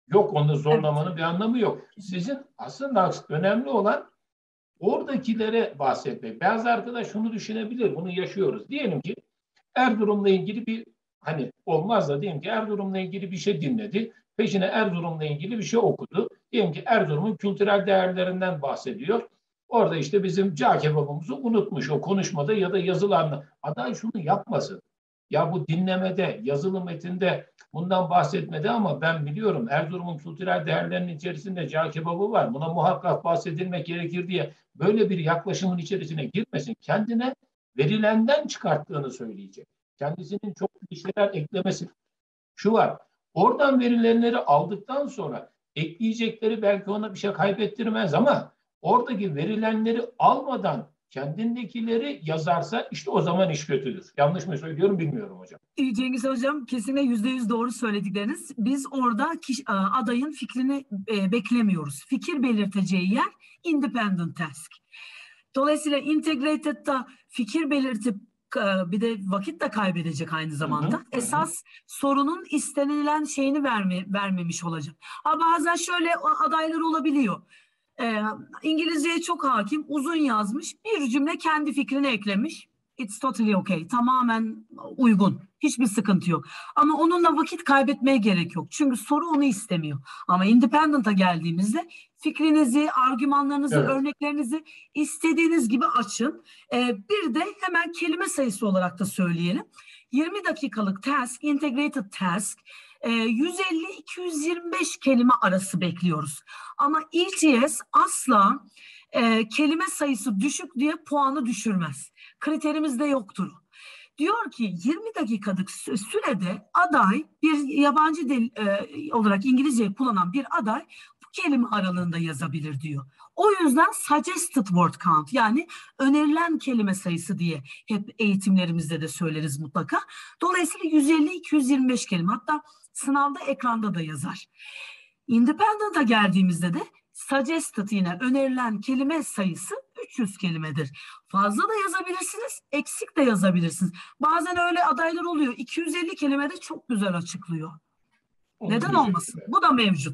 Yok, onda zorlamanın bir anlamı yok. Sizin aslında önemli olan oradakilere bahsetmek. Bazı arkadaş şunu düşünebilir, bunu yaşıyoruz. Diyelim ki Erzurum'la ilgili bir, hani olmaz da diyelim ki Erzurum'la ilgili bir şey dinledi. Peşine Erzurum'la ilgili bir şey okudu. Diyelim ki Erzurum'un kültürel değerlerinden bahsediyor. Orada işte bizim cağ kebabımızı unutmuş o konuşmada ya da yazılarla. Aday şunu yapmasın. Ya bu dinlemede, yazılı metinde bundan bahsetmedi ama ben biliyorum Erzurum'un kültürel değerlerinin içerisinde cağ kebabı var. Buna muhakkak bahsedilmek gerekir diye böyle bir yaklaşımın içerisine girmesin. Kendine verilenden çıkarttığını söyleyecek. Kendisinin çok bir şeyler eklemesi. Şu var, oradan verilenleri aldıktan sonra ekleyecekleri belki ona bir şey kaybettirmez ama oradaki verilenleri almadan kendindekileri yazarsa işte o zaman iş kötüdür. Yanlış mı söylüyorum bilmiyorum hocam. Cengiz Hocam, kesinlikle yüzde yüz doğru söyledikleriniz. Biz orada kişi, adayın fikrini e, beklemiyoruz. Fikir belirteceği yer independent task. Dolayısıyla integrated'da fikir belirtip bir de vakit de kaybedecek aynı zamanda. Hı hı, Esas hı. sorunun istenilen şeyini verme, vermemiş olacak. Ha, bazen şöyle adaylar olabiliyor. Ee, İngilizceye çok hakim, uzun yazmış, bir cümle kendi fikrini eklemiş. It's totally okay. Tamamen uygun. Hiçbir sıkıntı yok. Ama onunla vakit kaybetmeye gerek yok. Çünkü soru onu istemiyor. Ama independent'a geldiğimizde fikrinizi, argümanlarınızı, evet. örneklerinizi istediğiniz gibi açın. Ee, bir de hemen kelime sayısı olarak da söyleyelim. yirmi dakikalık task, integrated task, yüz elli iki yüz yirmi beş kelime arası bekliyoruz. Ama E T S asla e, kelime sayısı düşük diye puanı düşürmez. Kriterimiz de yoktur. Diyor ki yirmi dakikalık sürede aday, bir yabancı dil e, olarak İngilizceyi kullanan bir aday bu kelime aralığında yazabilir diyor. O yüzden suggested word count, yani önerilen kelime sayısı diye hep eğitimlerimizde de söyleriz mutlaka. Dolayısıyla yüz elli iki yüz yirmi beş kelime, hatta sınavda ekranda da yazar. Independent'a geldiğimizde de suggested, yine önerilen kelime sayısı üç yüz kelimedir. Fazla da yazabilirsiniz, eksik de yazabilirsiniz. Bazen öyle adaylar oluyor, iki yüz elli kelimede çok güzel açıklıyor. Onu Neden olmasın? Bu da mevcut.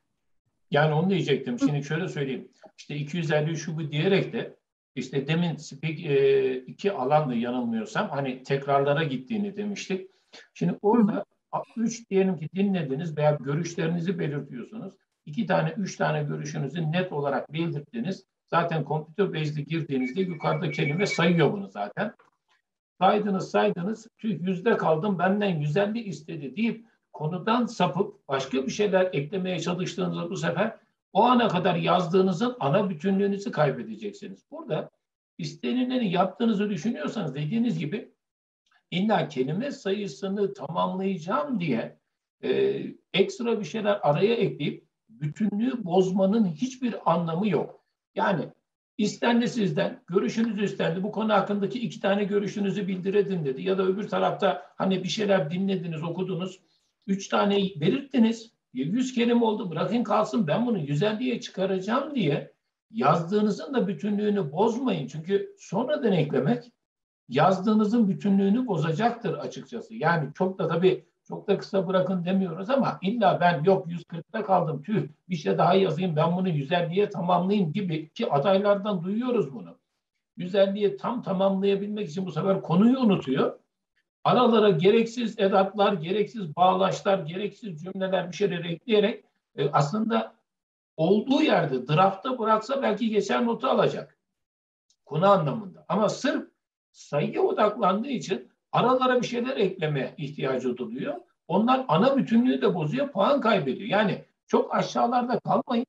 Yani onu diyecektim. Şimdi şöyle söyleyeyim. İşte iki yüz elli şu bu diyerek de işte demin speak, e, iki alanda yanılmıyorsam hani tekrarlara gittiğini demiştik. Şimdi orada üç diyelim ki dinlediniz veya görüşlerinizi belirtiyorsunuz. İki tane, üç tane görüşünüzü net olarak belirttiniz. Zaten computer based'e girdiğinizde yukarıda kelime sayıyor bunu zaten. Saydınız saydınız, tüh yüzde kaldım, benden yüz elli istedi deyip konudan sapıp başka bir şeyler eklemeye çalıştığınızda bu sefer o ana kadar yazdığınızın ana bütünlüğünüzü kaybedeceksiniz. Burada istenileni yaptığınızı düşünüyorsanız dediğiniz gibi illa kelime sayısını tamamlayacağım diye e, ekstra bir şeyler araya ekleyip bütünlüğü bozmanın hiçbir anlamı yok. Yani istendi sizden, görüşünüzü istendi, bu konu hakkındaki iki tane görüşünüzü bildiredin dedi. Ya da öbür tarafta hani bir şeyler dinlediniz, okudunuz, üç tane belirttiniz, yüz kelime oldu, bırakın kalsın, ben bunu yüz elliye çıkaracağım diye yazdığınızın da bütünlüğünü bozmayın. Çünkü sonradan eklemek yazdığınızın bütünlüğünü bozacaktır açıkçası. Yani çok da tabii çok da kısa bırakın demiyoruz ama illa ben yok yüz kırkta kaldım, tüh bir şey daha yazayım, ben bunu yüz elliye tamamlayayım gibi, ki adaylardan duyuyoruz bunu. yüz elliye tam tamamlayabilmek için bu sefer konuyu unutuyor. Aralara gereksiz edatlar, gereksiz bağlaçlar, gereksiz cümleler, bir şeyler ekleyerek e, aslında olduğu yerde draftta bıraksa belki geçer notu alacak. Konu anlamında. Ama sırf sayıya odaklandığı için aralara bir şeyler eklemeye ihtiyacı duyuyor. Onlar ana bütünlüğü de bozuyor, puan kaybediyor. Yani çok aşağılarda kalmayın.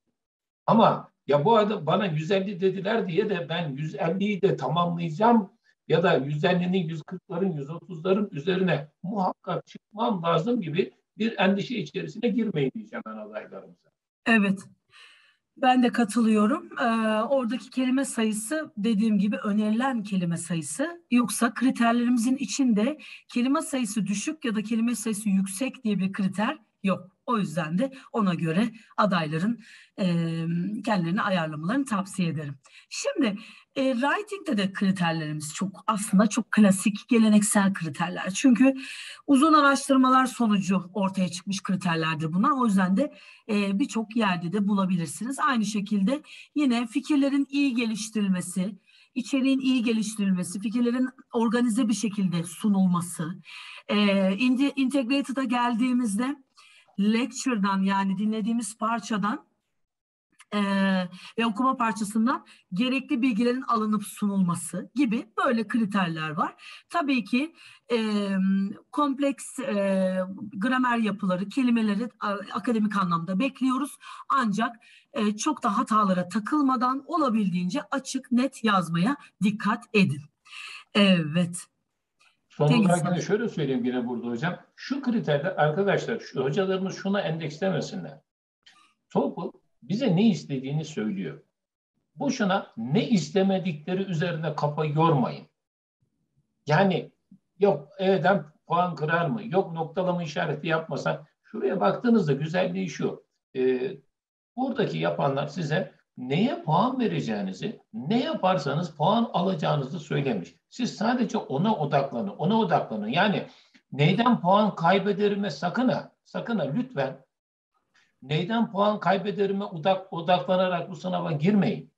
Ama ya bu arada bana yüz elli dediler diye de ben yüz elliyi de tamamlayacağım ya da yüz ellinin, yüz kırkların, yüz otuzların üzerine muhakkak çıkmam lazım gibi bir endişe içerisine girmeyin diyeceğim ben adaylarımıza. Evet. Ben de katılıyorum. Ee, oradaki kelime sayısı dediğim gibi önerilen kelime sayısı, yoksa kriterlerimizin içinde kelime sayısı düşük ya da kelime sayısı yüksek diye bir kriter yok. O yüzden de ona göre adayların e, kendilerini ayarlamalarını tavsiye ederim. Şimdi E, writing'de de kriterlerimiz çok aslında çok klasik, geleneksel kriterler. Çünkü uzun araştırmalar sonucu ortaya çıkmış kriterlerdir bunlar. O yüzden de e, birçok yerde de bulabilirsiniz. Aynı şekilde yine fikirlerin iyi geliştirilmesi, içeriğin iyi geliştirilmesi, fikirlerin organize bir şekilde sunulması. E, Integrated'a geldiğimizde lecture'dan, yani dinlediğimiz parçadan Ee, ve okuma parçasından gerekli bilgilerin alınıp sunulması gibi böyle kriterler var. Tabii ki e, kompleks e, gramer yapıları, kelimeleri a, akademik anlamda bekliyoruz. Ancak e, çok da hatalara takılmadan olabildiğince açık, net yazmaya dikkat edin. Evet. Son olarak yine şöyle söyleyeyim yine burada hocam. Şu kriterler arkadaşlar, şu hocalarımız şuna endekslemesinler. TOEFL bize ne istediğini söylüyor. Boşuna ne istemedikleri üzerine kafa yormayın. Yani yok E'den puan kırar mı? Yok noktalama işareti yapmasan. Şuraya baktığınızda güzelliği şu. E, buradaki yapanlar size neye puan vereceğinizi, ne yaparsanız puan alacağınızı söylemiş. Siz sadece ona odaklanın, ona odaklanın. Yani neyden puan kaybederime sakın ha, sakın ha lütfen neyden puan kaybederime odak, odaklanarak bu sınava girmeyin.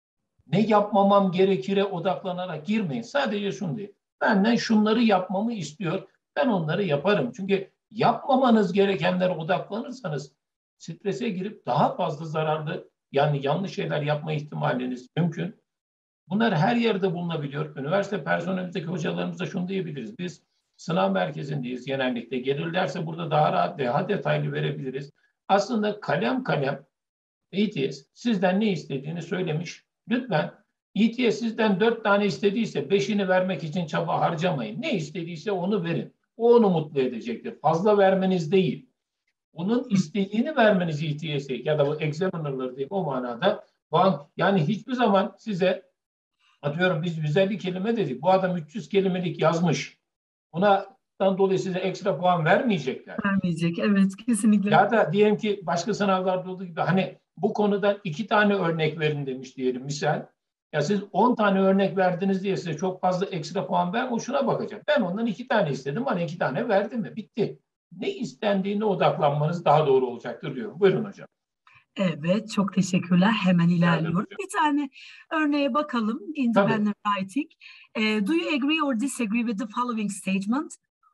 Ne yapmamam gerekire odaklanarak girmeyin. Sadece şunu değil. Benden şunları yapmamı istiyor. Ben onları yaparım. Çünkü yapmamanız gerekenlere odaklanırsanız strese girip daha fazla zararlı, yani yanlış şeyler yapma ihtimaliniz mümkün. Bunlar her yerde bulunabiliyor. Üniversite personelimizdeki hocalarımıza şunu diyebiliriz. Biz sınav merkezindeyiz genellikle. Gelirlerse burada daha rahat, daha detaylı verebiliriz. Aslında kalem kalem E T S sizden ne istediğini söylemiş. Lütfen E T S sizden dört tane istediyse beşini vermek için çaba harcamayın. Ne istediyse onu verin. O onu mutlu edecektir. Fazla vermeniz değil. Onun istediğini vermeniz E T S'e ya da bu examiner'ları değil o manada. Yani hiçbir zaman size atıyorum biz yüz elli kelime dedik. Bu adam üç yüz kelimelik yazmış. Buna dolayı size ekstra puan vermeyecekler. Vermeyecek, evet kesinlikle. Ya da diyelim ki başka sınavlarda olduğu gibi hani bu konuda iki tane örnek verin demiş diyelim misal. Ya siz on tane örnek verdiniz diye size çok fazla ekstra puan ver, o şuna bakacak. Ben ondan iki tane istedim, bana iki tane verdi mi? Bitti. Ne istendiğine odaklanmanız daha doğru olacaktır diyorum. Buyurun hocam. Evet, çok teşekkürler. Hemen ilerliyorum. Bir tane örneğe bakalım. Independent writing. Uh, do you agree or disagree with the following statement?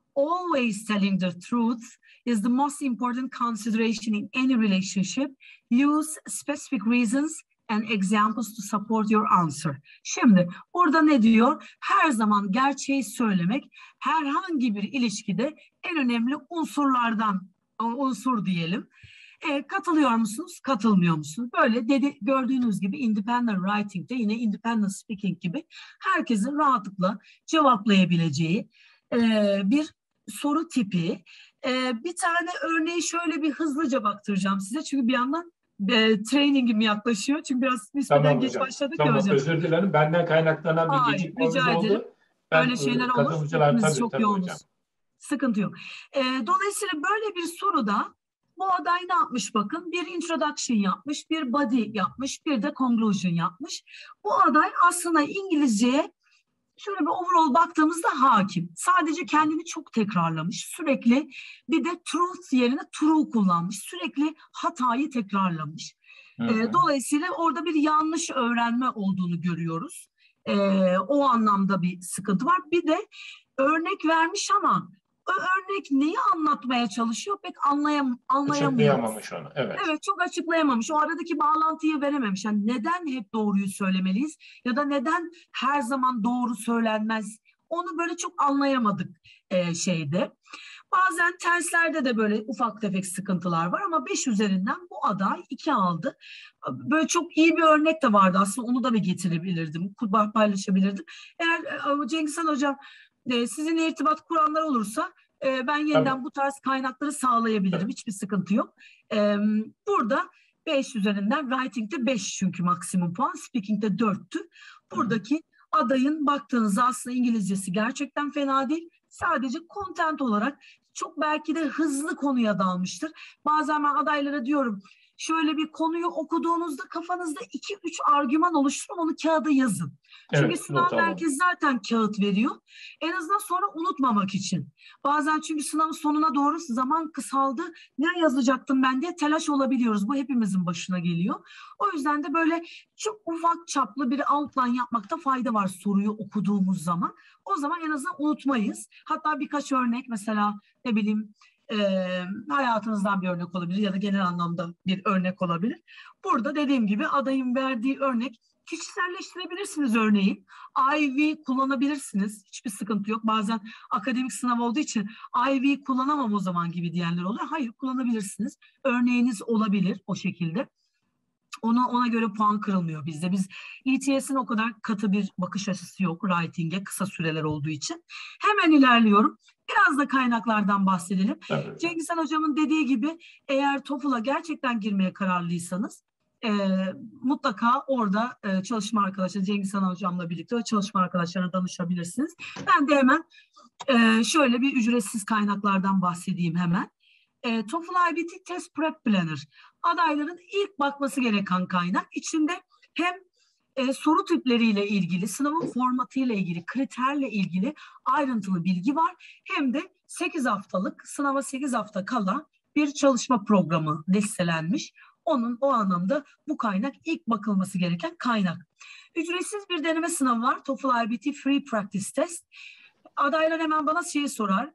Always telling the truth is the most important consideration in any relationship. Use specific reasons and examples to support your answer. Şimdi burada ne diyor? Her zaman gerçeği söylemek herhangi bir ilişkide en önemli unsurlardan, unsur diyelim. E, katılıyor musunuz? Katılmıyor musunuz? Böyle dedi, gördüğünüz gibi independent writing'de yine independent speaking gibi herkesin rahatlıkla cevaplayabileceği e, bir soru tipi. E, bir tane örneği şöyle bir hızlıca baktıracağım size. Çünkü bir yandan e, trainingim yaklaşıyor. Çünkü biraz nispeten tamam, geç hocam. başladık tamam, ya hocam. Özür dilerim. Benden kaynaklanan bir Hayır, gecikmemiz rica oldu. ederim. Ben, Öyle şeyler olur. katılımcılar Hepimiz tabii, çok tabii yoğunuz. hocam. Sıkıntı yok. E, dolayısıyla böyle bir soruda bu aday ne yapmış bakın? Bir introduction yapmış, bir body yapmış, bir de conclusion yapmış. Bu aday aslında İngilizceye şöyle bir overall baktığımızda hakim. Sadece kendini çok tekrarlamış. Sürekli bir de truth yerine true kullanmış. Sürekli hatayı tekrarlamış. Hı hı. E, dolayısıyla orada bir yanlış öğrenme olduğunu görüyoruz. E, o anlamda bir sıkıntı var. Bir de örnek vermiş ama o örnek neyi anlatmaya çalışıyor pek anlayam anlayamıyor. Açıklayamamış onu. Evet. Evet, çok açıklayamamış. O aradaki bağlantıyı verememiş. Yani neden hep doğruyu söylemeliyiz ya da neden her zaman doğru söylenmez? Onu böyle çok anlayamadık e, şeyde. Bazen tenslerde de böyle ufak tefek sıkıntılar var ama beş üzerinden bu aday iki aldı. Böyle çok iyi bir örnek de vardı aslında, onu da bir getirebilirdim, paylaşabilirdim. Eğer Cengiz Han Hocam sizinle irtibat kuranlar olursa ben yeniden Tabii. bu tarz kaynakları sağlayabilirim. Tabii. Hiçbir sıkıntı yok. Burada beş üzerinden writing'de beş çünkü maksimum puan, speaking'de dörttü. Buradaki Hı. adayın baktığınızda aslında İngilizcesi gerçekten fena değil. Sadece content olarak çok belki de hızlı konuya dalmıştır. Bazen ben adaylara diyorum, şöyle bir konuyu okuduğunuzda kafanızda iki üç argüman oluşturun, onu kağıda yazın. Çünkü Evet, sınav not alalım. merkezi zaten kağıt veriyor. En azından sonra unutmamak için. Bazen çünkü sınavın sonuna doğru zaman kısaldı, ne yazacaktım ben diye telaş olabiliyoruz. Bu hepimizin başına geliyor. O yüzden de böyle çok ufak çaplı bir outline yapmakta fayda var soruyu okuduğumuz zaman. O zaman en azından unutmayız. Hatta birkaç örnek, mesela ne bileyim e, hayatınızdan bir örnek olabilir ya da genel anlamda bir örnek olabilir. Burada dediğim gibi adayın verdiği örnek, kişiselleştirebilirsiniz örneğin. I V kullanabilirsiniz. Hiçbir sıkıntı yok. Bazen akademik sınav olduğu için I V kullanamam o zaman gibi diyenler oluyor. Hayır, kullanabilirsiniz. Örneğiniz olabilir o şekilde. Ona, ona göre puan kırılmıyor bizde. Biz E T S'in o kadar katı bir bakış açısı yok writing'e, kısa süreler olduğu için. Hemen ilerliyorum. Biraz da kaynaklardan bahsedelim. Tabii. Cengiz Han hocamın dediği gibi, eğer TOEFL'a gerçekten girmeye kararlıysanız e, mutlaka orada e, çalışma arkadaşları, Cengiz Han hocamla birlikte çalışma arkadaşlarına danışabilirsiniz. Ben de hemen e, şöyle bir ücretsiz kaynaklardan bahsedeyim hemen. E, TOEFL I B T Test Prep Planner, adayların ilk bakması gereken kaynak. İçinde hem e, soru tipleriyle ilgili, sınavın formatıyla ilgili, kriterle ilgili ayrıntılı bilgi var. Hem de sekiz haftalık, sınava sekiz hafta kala bir çalışma programı listelenmiş. Onun o anlamda bu kaynak ilk bakılması gereken kaynak. Ücretsiz bir deneme sınavı var. TOEFL I B T Free Practice Test. Adaylar hemen bana şeyi sorar,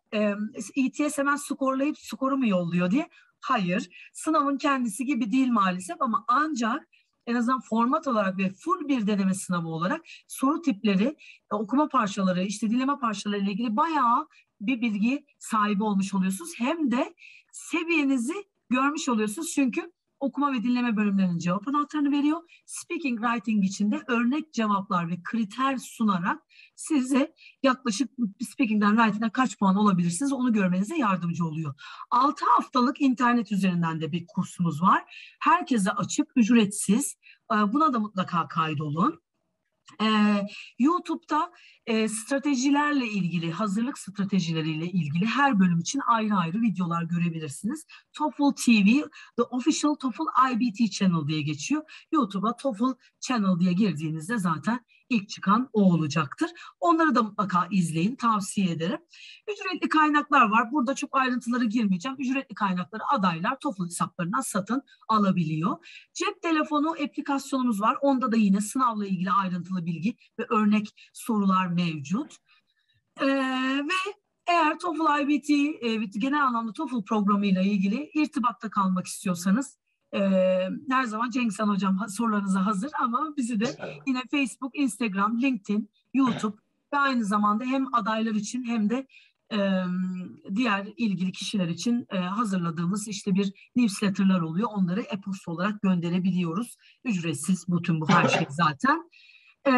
E T S hemen skorlayıp skoru mu yolluyor diye. Hayır, sınavın kendisi gibi değil maalesef, ama ancak en azından format olarak ve full bir deneme sınavı olarak soru tipleri, okuma parçaları, işte dinleme parçaları ile ilgili bayağı bir bilgi sahibi olmuş oluyorsunuz. Hem de seviyenizi görmüş oluyorsunuz, çünkü okuma ve dinleme bölümlerinin cevap anahtarını veriyor. Speaking, writing için de örnek cevaplar ve kriter sunarak size yaklaşık speaking'den, writing'den kaç puan olabilirsiniz onu görmenize yardımcı oluyor. altı haftalık internet üzerinden de bir kursumuz var. Herkese açık, ücretsiz. Buna da mutlaka kaydolun. Ee, YouTube'da e, stratejilerle ilgili, hazırlık stratejileriyle ilgili her bölüm için ayrı ayrı videolar görebilirsiniz. TOEFL T V, The Official TOEFL I B T Channel diye geçiyor. YouTube'a TOEFL Channel diye girdiğinizde zaten ilk çıkan o olacaktır. Onları da mutlaka izleyin, tavsiye ederim. Ücretli kaynaklar var. Burada çok ayrıntılara girmeyeceğim. Ücretli kaynakları adaylar TOEFL hesaplarından satın alabiliyor. Cep telefonu aplikasyonumuz var. Onda da yine sınavla ilgili ayrıntılı bilgi ve örnek sorular mevcut. Ee, ve eğer TOEFL I B T, e, genel anlamda TOEFL programıyla ilgili irtibatta kalmak istiyorsanız, Ee, her zaman Cengiz Han hocam sorularınıza hazır, ama bizi de yine Facebook, Instagram, LinkedIn, YouTube ve aynı zamanda hem adaylar için hem de e, diğer ilgili kişiler için e, hazırladığımız işte bir newsletter'lar oluyor. Onları e-posta olarak gönderebiliyoruz. Ücretsiz bu tüm bu her şey zaten. Ee,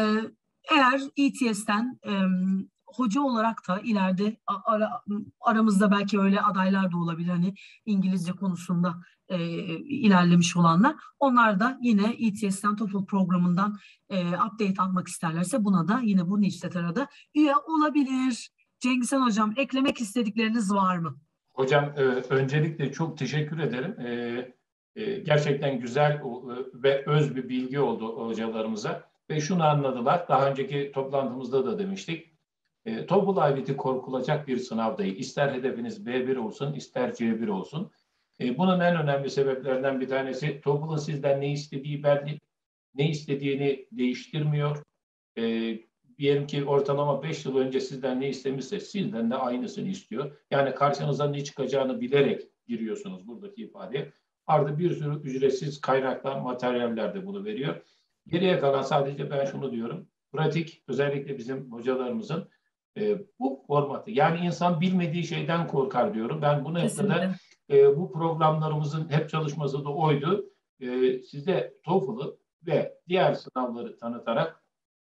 eğer E T S'ten e, hoca olarak da ileride ara, aramızda belki öyle adaylar da olabilir, hani İngilizce konusunda e, ilerlemiş olanlar. Onlar da yine E T S'ten TOEFL programından e, update almak isterlerse buna da yine bu newsletter'a da üye olabilir. Cengiz Han hocam, eklemek istedikleriniz var mı? Hocam e, öncelikle çok teşekkür ederim. E, e, gerçekten güzel e, ve öz bir bilgi oldu hocalarımıza. Ve şunu anladılar, daha önceki toplantımızda da demiştik. E, TOEFL I B T korkulacak bir sınav değil. İster hedefiniz B bir olsun, ister C bir olsun. E, bunun en önemli sebeplerinden bir tanesi, TOEFL'ın sizden ne istediği belli, ne istediğini değiştirmiyor. E, diyelim ki ortalama beş yıl önce sizden ne istemişse sizden de aynısını istiyor. Yani karşınıza ne çıkacağını bilerek giriyorsunuz buradaki ifadeye. Artı bir sürü ücretsiz kaynaklar, materyaller de bunu veriyor. Geriye kalan sadece ben şunu diyorum. Pratik, özellikle bizim hocalarımızın e, bu formatı. Yani insan bilmediği şeyden korkar diyorum. Ben bu noktada e, bu programlarımızın hep çalışması da oydu. E, size TOEFL'ı ve diğer sınavları tanıtarak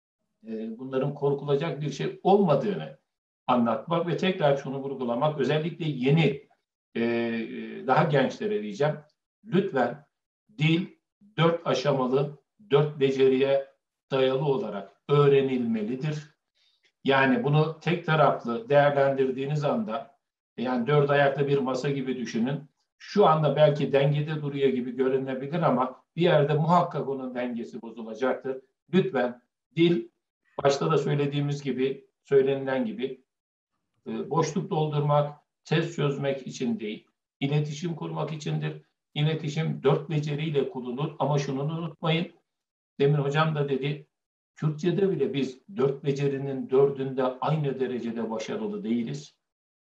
e, bunların korkulacak bir şey olmadığını anlatmak ve tekrar şunu vurgulamak. Özellikle yeni, e, daha gençlere diyeceğim. Lütfen dil dört aşamalı, dört beceriye dayalı olarak öğrenilmelidir. Yani bunu tek taraflı değerlendirdiğiniz anda, yani dört ayaklı bir masa gibi düşünün. şu anda belki dengede duruyor gibi görünebilir ama bir yerde muhakkak onun dengesi bozulacaktır. Lütfen dil, başta da söylediğimiz gibi, söylenilen gibi e, boşluk doldurmak, test çözmek için değil, iletişim kurmak içindir. İletişim dört beceriyle kurulur ama şunu unutmayın, demin hocam da dedi, Türkçe'de bile biz dört becerinin dördünde aynı derecede başarılı değiliz.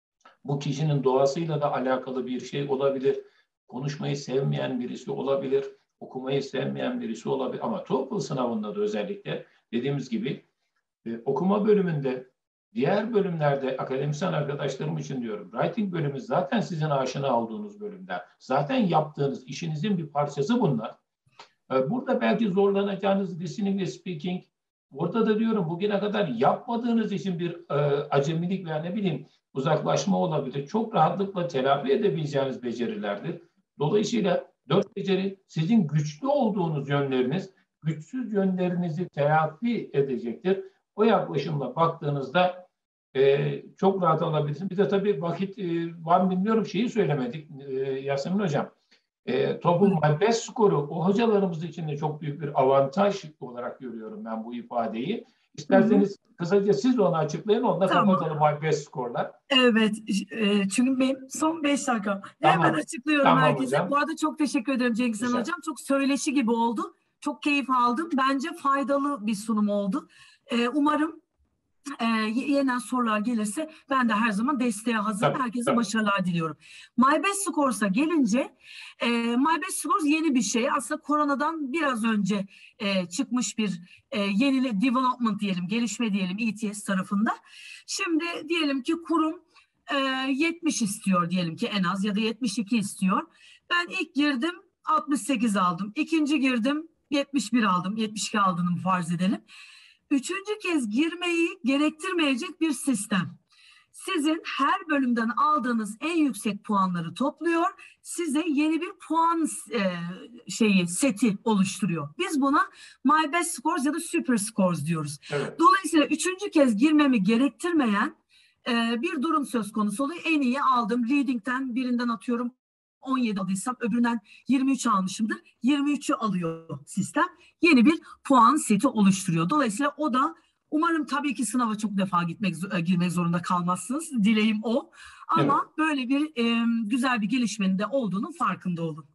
Bu kişinin doğasıyla da alakalı bir şey olabilir. Konuşmayı sevmeyen birisi olabilir. Okumayı sevmeyen birisi olabilir. Ama TOEFL sınavında da özellikle dediğimiz gibi e, okuma bölümünde, diğer bölümlerde akademisyen arkadaşlarım için diyorum. Writing bölümü zaten sizin aşina olduğunuz bölümler. Zaten yaptığınız işinizin bir parçası bunlar. E, burada belki zorlanacağınız listening ve speaking. Orada da diyorum bugüne kadar yapmadığınız için bir e, acemilik veya ne bileyim uzaklaşma olabilir. Çok rahatlıkla telafi edebileceğiniz becerilerdir. Dolayısıyla dört beceri sizin güçlü olduğunuz yönleriniz, güçsüz yönlerinizi telafi edecektir. O yaklaşımla baktığınızda e, çok rahat alabilirsiniz. Bir de tabii vakit e, var mı bilmiyorum şeyi söylemedik e, Yasemin Hocam. E, TOEFL My Best skoru o hocalarımız için de çok büyük bir avantaj olarak görüyorum ben bu ifadeyi. İsterseniz hı hı. kısaca siz onu açıklayın, onunla tamam. kapatalım My Best skorlar. Evet, e, çünkü benim son beş dakika. Hemen tamam. açıklıyorum tamam herkese. Hocam. Bu arada çok teşekkür ederim Cengiz Han Hocam. Çok söyleşi gibi oldu. Çok keyif aldım. Bence faydalı bir sunum oldu. E, umarım Ee, yeniden sorular gelirse ben de her zaman desteğe hazırım. Tabii, herkese tabii. başarılar diliyorum. My Best Scores'a gelince e, My Best Scores yeni bir şey. Aslında koronadan biraz önce e, çıkmış bir e, yeni development diyelim, gelişme diyelim E T S tarafında. Şimdi diyelim ki kurum e, yetmiş istiyor diyelim ki en az ya da yetmiş iki istiyor. Ben ilk girdim altmış sekiz aldım. İkinci girdim yetmiş bir aldım. yetmiş iki aldığımı farz edelim. Üçüncü kez girmeyi gerektirmeyecek bir sistem. Sizin her bölümden aldığınız en yüksek puanları topluyor, size yeni bir puan e, şeyi seti oluşturuyor. Biz buna My Best Scores ya da Super Scores diyoruz. Evet. Dolayısıyla üçüncü kez girmemi gerektirmeyen e, bir durum söz konusu oluyor. En iyi aldım. Reading'den birinden atıyorum on yedi aldıysam öbüründen yirmi üç almışımdır. yirmi üçü alıyor sistem. Yeni bir puan seti oluşturuyor. Dolayısıyla o da umarım tabii ki sınava çok defa gitmek girmek zorunda kalmazsınız. Dileğim o. Ama evet. böyle bir e, güzel bir gelişmenin de olduğunun farkında olun.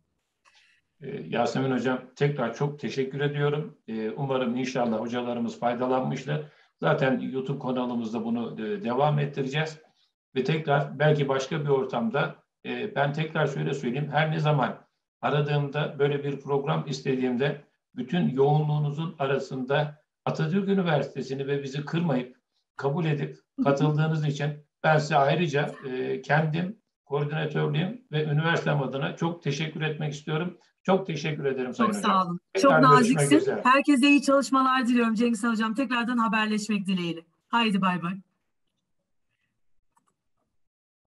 Yasemin Hocam tekrar çok teşekkür ediyorum. Umarım inşallah hocalarımız faydalanmışlar. Zaten YouTube kanalımızda bunu devam ettireceğiz. Ve tekrar belki başka bir ortamda ben tekrar şöyle söyleyeyim. Her ne zaman aradığımda böyle bir program istediğimde bütün yoğunluğunuzun arasında Atatürk Üniversitesi'ni ve bizi kırmayıp kabul edip katıldığınız için ben size ayrıca kendim, koordinatörlüğüm ve üniversitem adına çok teşekkür etmek istiyorum. Çok teşekkür ederim Sayın Hocam. Çok sağ olun. Tekrar çok naziksin. Herkese iyi çalışmalar diliyorum Cengiz Hocam. Tekrardan haberleşmek dileğiyle. Haydi bay bay.